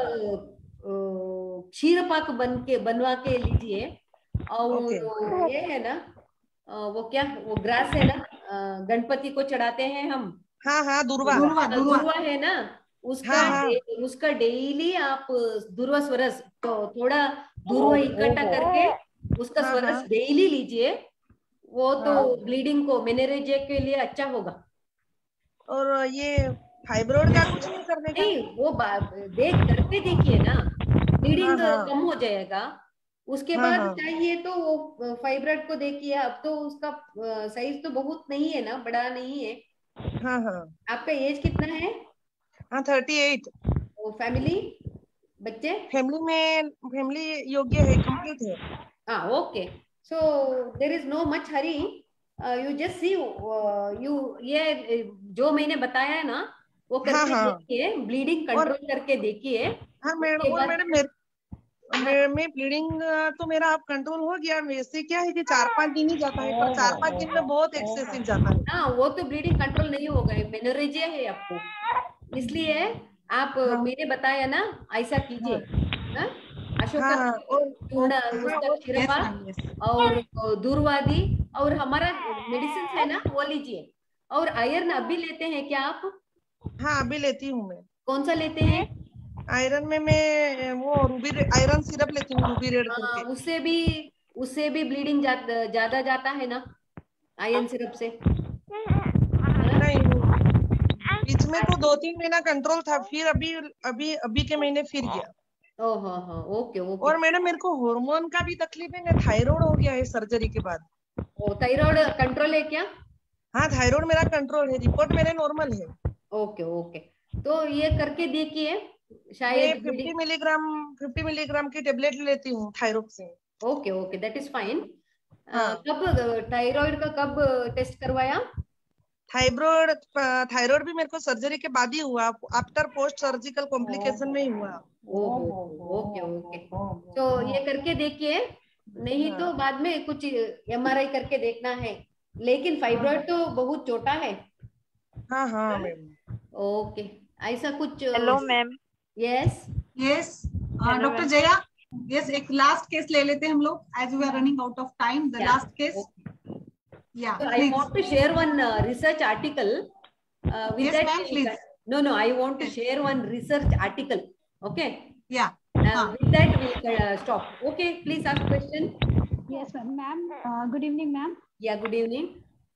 अ, क्षीर पाक बन के बनवा के लीजिए। और ओके ये है ना अ, वो क्या वो ग्रास है ना अ, गणपति को चढ़ाते हैं हम, हाँ हाँ दुर्वा दुर्वा दुर्वा दुर्वा है ना उसका हाँ हाँ डे- उसका डेली आप दुर्वा स्वरस तो थोड़ा दुर्वा इकट्ठा करके उसका हाँ स्वरस हाँ डेली लीजिए। वो तो हाँ। ब्लीडिंग को मेनेरेजिया के लिए अच्छा होगा। और ये फाइब्रोइड का कुछ नहीं करने का? नहीं वो बा- देख करके देखिए ना हाँ ब्लीडिंग हाँ कम हो जाएगा। उसके हाँ बाद हाँ चाहिए तो वो फाइब्रोइड को देखिए। अब तो उसका साइज तो बहुत नहीं है ना, बड़ा नहीं है। हाँ हाँ आपका एज कितना है? हाँ थर्टी एट। वो फैमिली बच्चे? फैमिली में फैमिली योग्य है, कंप्लीट है। हाँ okay so there is no much hurry. You just see you ये जो मैंने बताया है ना वो हाँ करके हाँ देखिए, ब्लीडिंग और कंट्रोल करके देखिए। हाँ मैडम उसके और बाद मैडम मेरे मैं, मैं ब्लीडिंग तो मेरा आप कंट्रोल हो गया। वैसे क्या है कि चार पांच दिन ही जाता है, पर चार पांच दिन में बहुत एक्सेसिव जाता है। हाँ वो तो ब्लीडिंग कंट्रोल नहीं होगा, मेनोरेजिया है आपको। इसलिए आप हाँ मैंने बताया ना ऐसा कीजिए। हाँ? अशोक हाँ का हाँ और चूर्ण हाँ उसका और यस क्षीरपा मैम यस और दूरवादी और हमारा मेडिसिन है ना वो लीजिए। और आयरन अभी लेते हैं क्या आप? हाँ अभी लेती हूँ मैं। कौन सा लेते हैं? आयरन में मैं वो रूबी आयरन सिरप लेती हूँ, रूबी रेड हाँ, करके। उससे भी उससे भी ब्लीडिंग जा, ज्यादा जाता है ना आयरन सिरप से। हाँ? नहीं बीच में तो दो तीन महीना कंट्रोल था, फिर अभी अभी अभी के महीने फिर गया। ओ हाँ हाँ ओके ओके। और मैडम मेरे को हार्मोन का भी तकलीफ है, मैं थायराइड हो गया है सर्जरी के बाद। ओ थायराइड कंट्रोल है क्या? हाँ थायराइड मेरा कंट्रोल है, रिपोर्ट मेरे नॉर्मल है। ओके ओके तो ये करके देखिए मैं शायद fifty bleeding. Milligram fifty milligram की टेबलेट लेती हूँ थायराइड से। Okay okay that is fine. हाँ कब थायराइड का कब टेस्ट करवाया? थायराइड थायराइड भी मेरे को सर्जरी के बाद ही हुआ, आफ्टर पोस्ट सर्जिकल कॉम्प्लिकेशन में ही हुआ। ओहो ओके ओके तो ये करके देखिए। नहीं हाँ तो बाद में कुछ एमआरआई करके देखना है। लेकिन फाइब्रॉइड तो बहुत छोटा है। हाँ हाँ मैम। ओके ऐसा कुछ। Hello ma'am. Yes yes Hello, doctor ma'am. Jaya yes एक लास्ट केस ले लेते हैं हम लोग as we are running out of time the last case या So I want to share one uh, research article. Uh, with Yes, that, ma'am, we'll- please. no, no, I want to share one research article. Okay. या Uh, हाँ with that, we'll uh, stop. Okay, please ask question. Yes ma'am ma'am good evening ma'am. Yeah, good evening.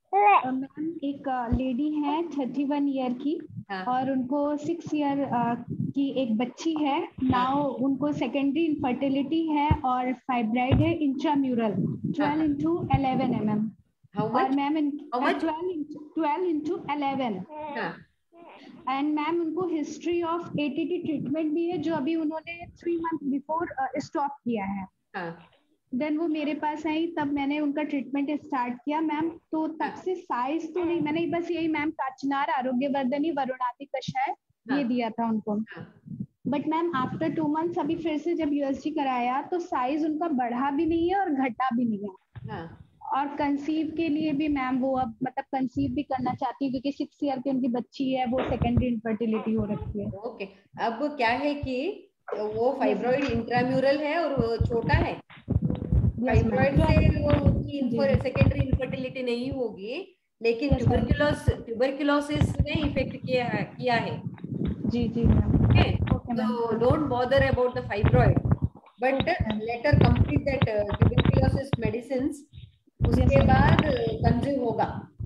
Ma'am एक lady है thirty one year की हाँ. और उनको six year की एक बच्ची है। नाउ उनको सेकेंडरी इनफर्टिलिटी है और फाइब्राइड है intramural twelve into eleven m m. How और much? Ma'am How much? Twelve into eleven हाँ. एंड मैम उनको हिस्ट्री ऑफ एटीटी ट्रीटमेंट भी है जो अभी उन्होंने थ्री मंथ बिफोर स्टॉप किया है। हाँ. देन वो मेरे पास आई तब मैंने उनका ट्रीटमेंट स्टार्ट किया मैम। तो तब से साइज तो नहीं, मैंने बस यही मैम काचनार आरोग्यवर्धनी वरुणादि कषाय ये दिया था उनको। But ma'am after two months अभी फिर से जब यूएसजी कराया तो साइज उनका बढ़ा भी नहीं है और घटा भी नहीं है। हाँ. और कंसीव के लिए भी मैम वो अब मतलब कंसीव भी करना चाहती है क्योंकि सिक्स ईयर की उनकी बच्ची है, वो सेकेंडरी इनफर्टिलिटी हो रखी है। ओके अब क्या है कि वो फाइब्रॉइड इंट्राम्यूरल है और वो छोटा है। फाइब्रॉइड से वो सेकेंडरी इनफर्टिलिटी नहीं होगी, लेकिन ट्यूबरकुलोस ट्यूबरकुलोसिस ने इफेक्ट किया है किया है। जी जी ma'am. Okay, so don't bother about the fibroid, but later complete that uh, tuberculosis medicines. उसके बाद कंज्यूम होगा।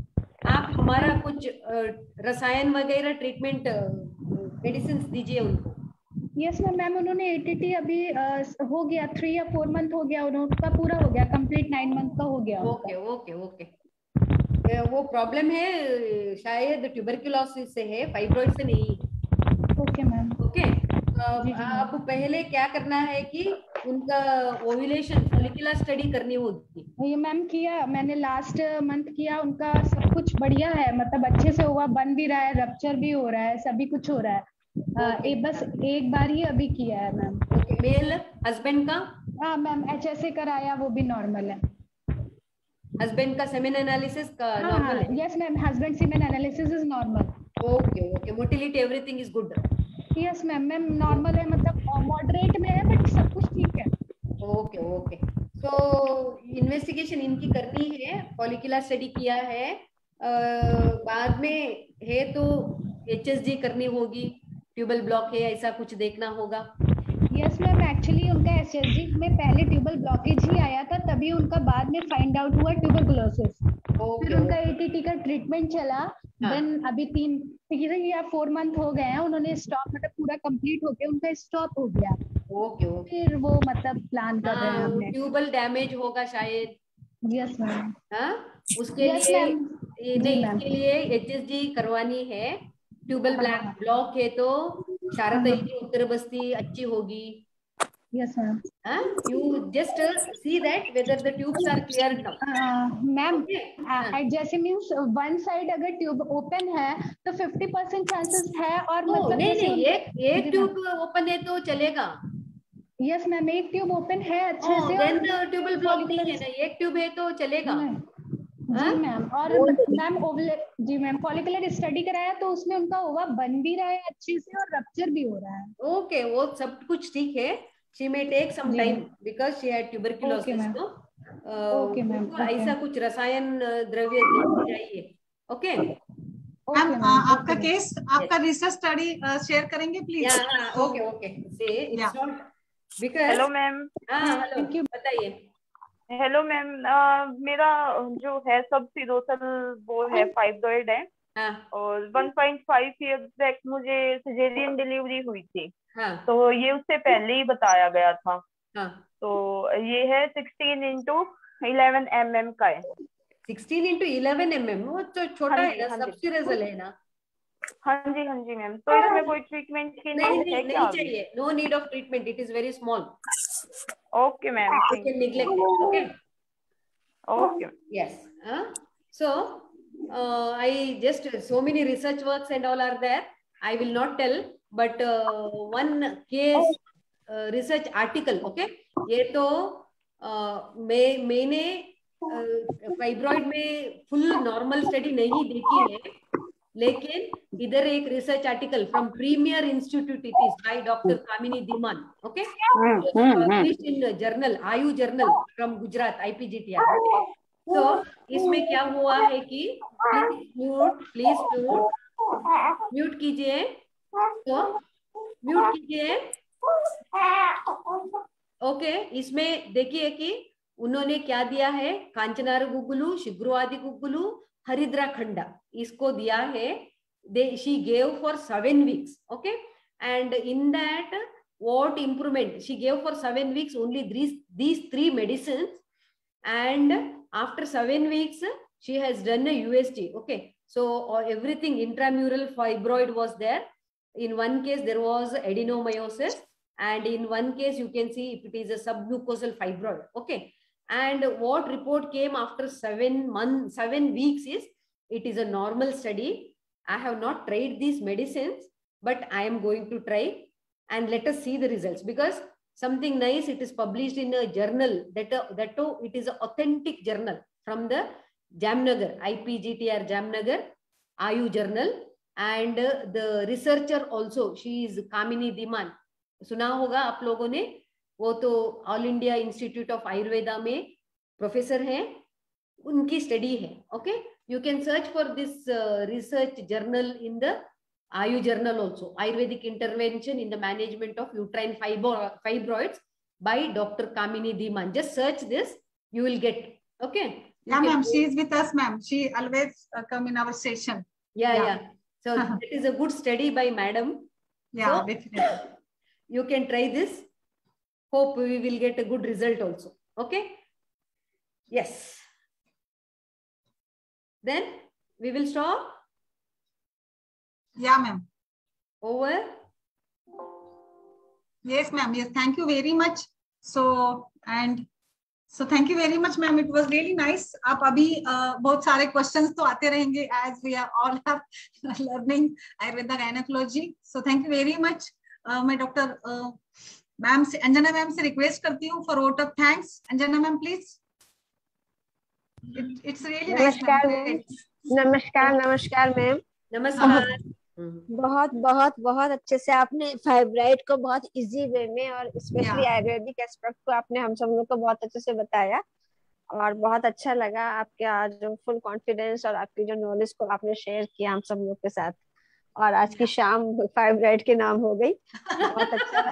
आप हमारा कुछ रसायन वगैरह ट्रीटमेंट मेडिसिन दीजिए उनको। यस मैम मैम उन्होंने एटीटी अभी uh, हो गया थ्री या फोर मंथ हो गया, उनका पूरा हो गया कंप्लीट नाइन मंथ का हो गया। ओके ओके ओके वो प्रॉब्लम है शायद ट्यूबरकुलोसिस से है, फाइब्रॉइड से नहीं। Okay ma'am. ओके अब पहले क्या करना है कि उनका ओव्यूलेशन फॉलिकुलर स्टडी करनी होगी। ये मैम किया, मैंने लास्ट मंथ किया, उनका सब कुछ बढ़िया है, मतलब अच्छे से हुआ, बन भी रहा है, रप्चर भी हो रहा है, सभी कुछ हो रहा है। Okay. ए, बस एक बार ही अभी किया है मैम। ओके, मेल हस्बैंड का? हाँ मैम, एच एस ए कराया, वो भी नॉर्मल है। हस्बैंड का सेमेन एनालिसिस का हाँ नॉर्मल हाँ, है? Yes ma'am, husband semen analysis is normal. Okay okay, motility everything is good? Yes ma'am, ma'am normal है, मतलब मॉडरेट में है, बट सब कुछ ठीक है। ओके ओके, सो इन्वेस्टिगेशन इनकी करनी है, फॉलिकुलर स्टडी किया है, uh, बाद में है तो एचएसजी करनी होगी, ट्यूबल ब्लॉक है ऐसा कुछ देखना होगा। यस मैम, एक्चुअली उनका एसएसजी में पहले ट्यूबल ब्लॉकेज ही आया था, तभी उनका बाद में फाइंड आउट हुआ ट्यूबरकुलोसिस। फिर उनका एटीटी का ट्रीटमेंट चला, देन हाँ. अभी तीन या फोर मंथ हो गए हैं, उन्होंने स्टॉप, मतलब पूरा कंप्लीट होके उनका स्टॉप हो गया। ओके ओके, फिर वो मतलब प्लान कर रहे हैं हमने। ट्यूबल डैमेज होगा शायद। Yes ma'am. हाँ, उसके yes, लिए ये नहीं, इसके लिए एचएसजी करवानी है। ट्यूबल ब्लैक ब्लॉक है तो शारदा की उत्तर बस्ती अच्छी होगी। Yes ma'am. Huh? You just uh, see that whether the tubes are cleared now. Ma'am जैसे मीन्स वन साइड अगर ट्यूब ओपन है तो फिफ्टी परसेंट चांसेस है, और oh, मतलब नहीं नहीं, एक एक ट्यूब ओपन है तो चलेगा। यस मैम, एक ट्यूब ओपन है अच्छे oh, से, then ट्यूबल ब्लॉक नहीं है ना, एक ट्यूब है तो चलेगा। जी मैम, और मैम जी मैम फॉलिकुलर स्टडी कराया तो उसमें उनका ओवा बन भी रहा है अच्छे से, और रप्चर भी हो रहा है। ओके, वो सब कुछ ठीक है। She may take some time because she had tuberculosis. Okay, no? Okay, ma'am. ऐसा कुछ रसायन द्रव्य देना चाहिए। ओके मैम, आपका केस, आपका रिसर्च स्टडी शेयर करेंगे please? Okay okay, so it's not because. Hello ma'am. हाँ हेलो, बताइए। हेलो मैम, मेरा जो है सब सिरोसल वो है, फाइब्रॉइड है। हाँ. और one point five year back मुझे सिजेरियन डिलीवरी हुई थी। हाँ. तो ये उससे पहले ही बताया गया था। हाँ. तो ये है sixteen into eleven m m का है। Sixteen into eleven m m, वो तो छोटा हाँ है ना, सबसिरेजल है ना। हाँ जी हाँ जी मैम, तो इसमें कोई ट्रीटमेंट की नहीं नहीं, नहीं, नहीं चाहिए, no need of treatment, it is very small. Okay ma'am, you can neglect it. Okay okay, yes. So I just, so many research works and all are there, I will not tell, but uh, one case uh, research article, okay, ये तो uh, मैं मैंने fibroid में full normal study नहीं देखी है, लेकिन इधर एक research article from premier institute, it is by doctor Kamini Dhiman, okay, published in journal, Ayu journal from Gujarat, IPGTR. तो इसमें क्या हुआ है कि please mute, please mute mute कीजिए, तो म्यूट कीजिए। ओके, इसमें देखिए कि उन्होंने क्या दिया है, कांचनार गुग्गुलू, शिग्रुआदि गुग्गुलू, हरिद्रा खंडा, इसको दिया है। They she gave for seven weeks, okay, and in that what improvement she gave for seven weeks, only these these three medicines, and after seven weeks she has done a U S G, okay, so uh, everything intramural fibroid was there. In one case there was adenomyosis, and in one case you can see if it is a submucosal fibroid, okay, and what report came after seven months seven weeks is it is a normal study. I have not tried these medicines, but I am going to try, and let us see the results, because something nice, it is published in a journal that uh, that too it is an authentic journal from the Jamnagar, I P G T R Jamnagar Ayu journal, and uh, the researcher also, she is Kamini Dhiman, सुना होगा आप लोगों ने, वो तो all India institute of Ayurveda में professor हैं, उनकी स्टडी है, okay, you can search for this research journal in the Ayu journal also, Ayurvedic intervention in the management of uterine fibro fibroids by Doctor Kamini Dhiman. Just search this, you will get, okay. Yeah, ma'am, she is with us, ma'am. She always uh, come in our session. Yeah, yeah. yeah. So it is a good study by madam. Yeah, so, definitely. You can try this. Hope we will get a good result also. Okay. Yes. Then we will stop. Yeah, ma'am. Over. Yes, ma'am. Yes, thank you very much. So, and So thank you very much, ma'am. It was really nice. आप अभी uh, बहुत सारे questions तो आते रहेंगे as we are all are learning Ayurveda gynecology. So thank you very much. Uh, मैं doctor ma'am से Anjana ma'am से रिक्वेस्ट करती हूँ for vote of thanks. Anjana ma'am please. It, it's really nice. नमस्कार मैम. नमस्कार नमस्कार मैम. नमस्कार. बहुत बहुत बहुत अच्छे से आपने फाइब्राइड को बहुत इजी वे में और स्पेशली आयुर्वेदिक एस्पेक्ट को आपने हम सब लोग को बहुत अच्छे से बताया और बहुत अच्छा लगा आपके आज जो फुल कॉन्फिडेंस और आपकी जो नॉलेज को आपने शेयर किया हम सब लोग के साथ. और आज की शाम फाइब्राइड के नाम हो गई. बहुत अच्छा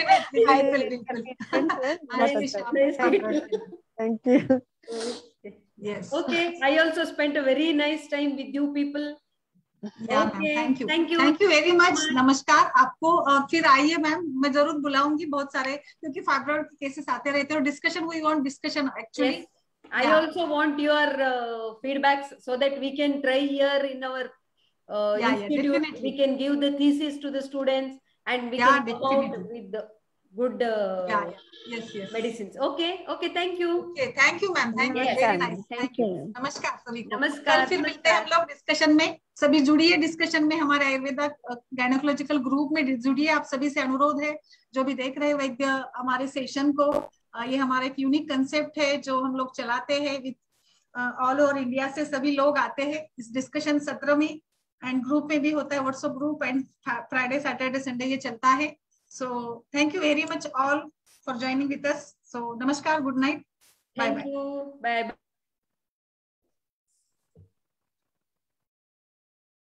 thank you. Yes. Okay, I also spent a very nice time with you people. Yeah, okay. Thank you. Thank you. Thank you very much. नमस्कार आपको. uh, फिर आइए मैम, मैं जरूर बुलाऊंगी बहुत सारे क्योंकि फाइब्रॉइड के केसेस आते रहते हैं और discussion we want discussion actually. I yeah. also want your uh, feedbacks so that we can try here in our uh, yeah, institute. Yeah, we can give the thesis to the students and we yeah, can come out with the good uh, yeah, yeah. Yes, yes. medicines. Okay, okay. Thank you. Okay, thank you, ma'am. Thank you. Yes, very nice. Thank you. नमस्कार सभी को. नमस्कार. फिर मिलते हैं हम लोग discussion में. सभी जुड़िए डिस्कशन में, हमारे आयुर्वेदा गायनोकोलॉजिकल ग्रुप में जुड़िए. आप सभी से अनुरोध है जो भी देख रहे हैं वैद्य हमारे सेशन को. ये हमारा एक यूनिक कंसेप्ट है जो हम लोग चलाते हैं विद ऑल ओवर इंडिया से सभी लोग आते हैं इस डिस्कशन सत्र में एंड ग्रुप में भी होता है, WhatsApp group and Friday Saturday Sunday ये चलता है. So thank you very much all for joining with us. So namaskar, good night. Bye bye. Thank you. Bye bye.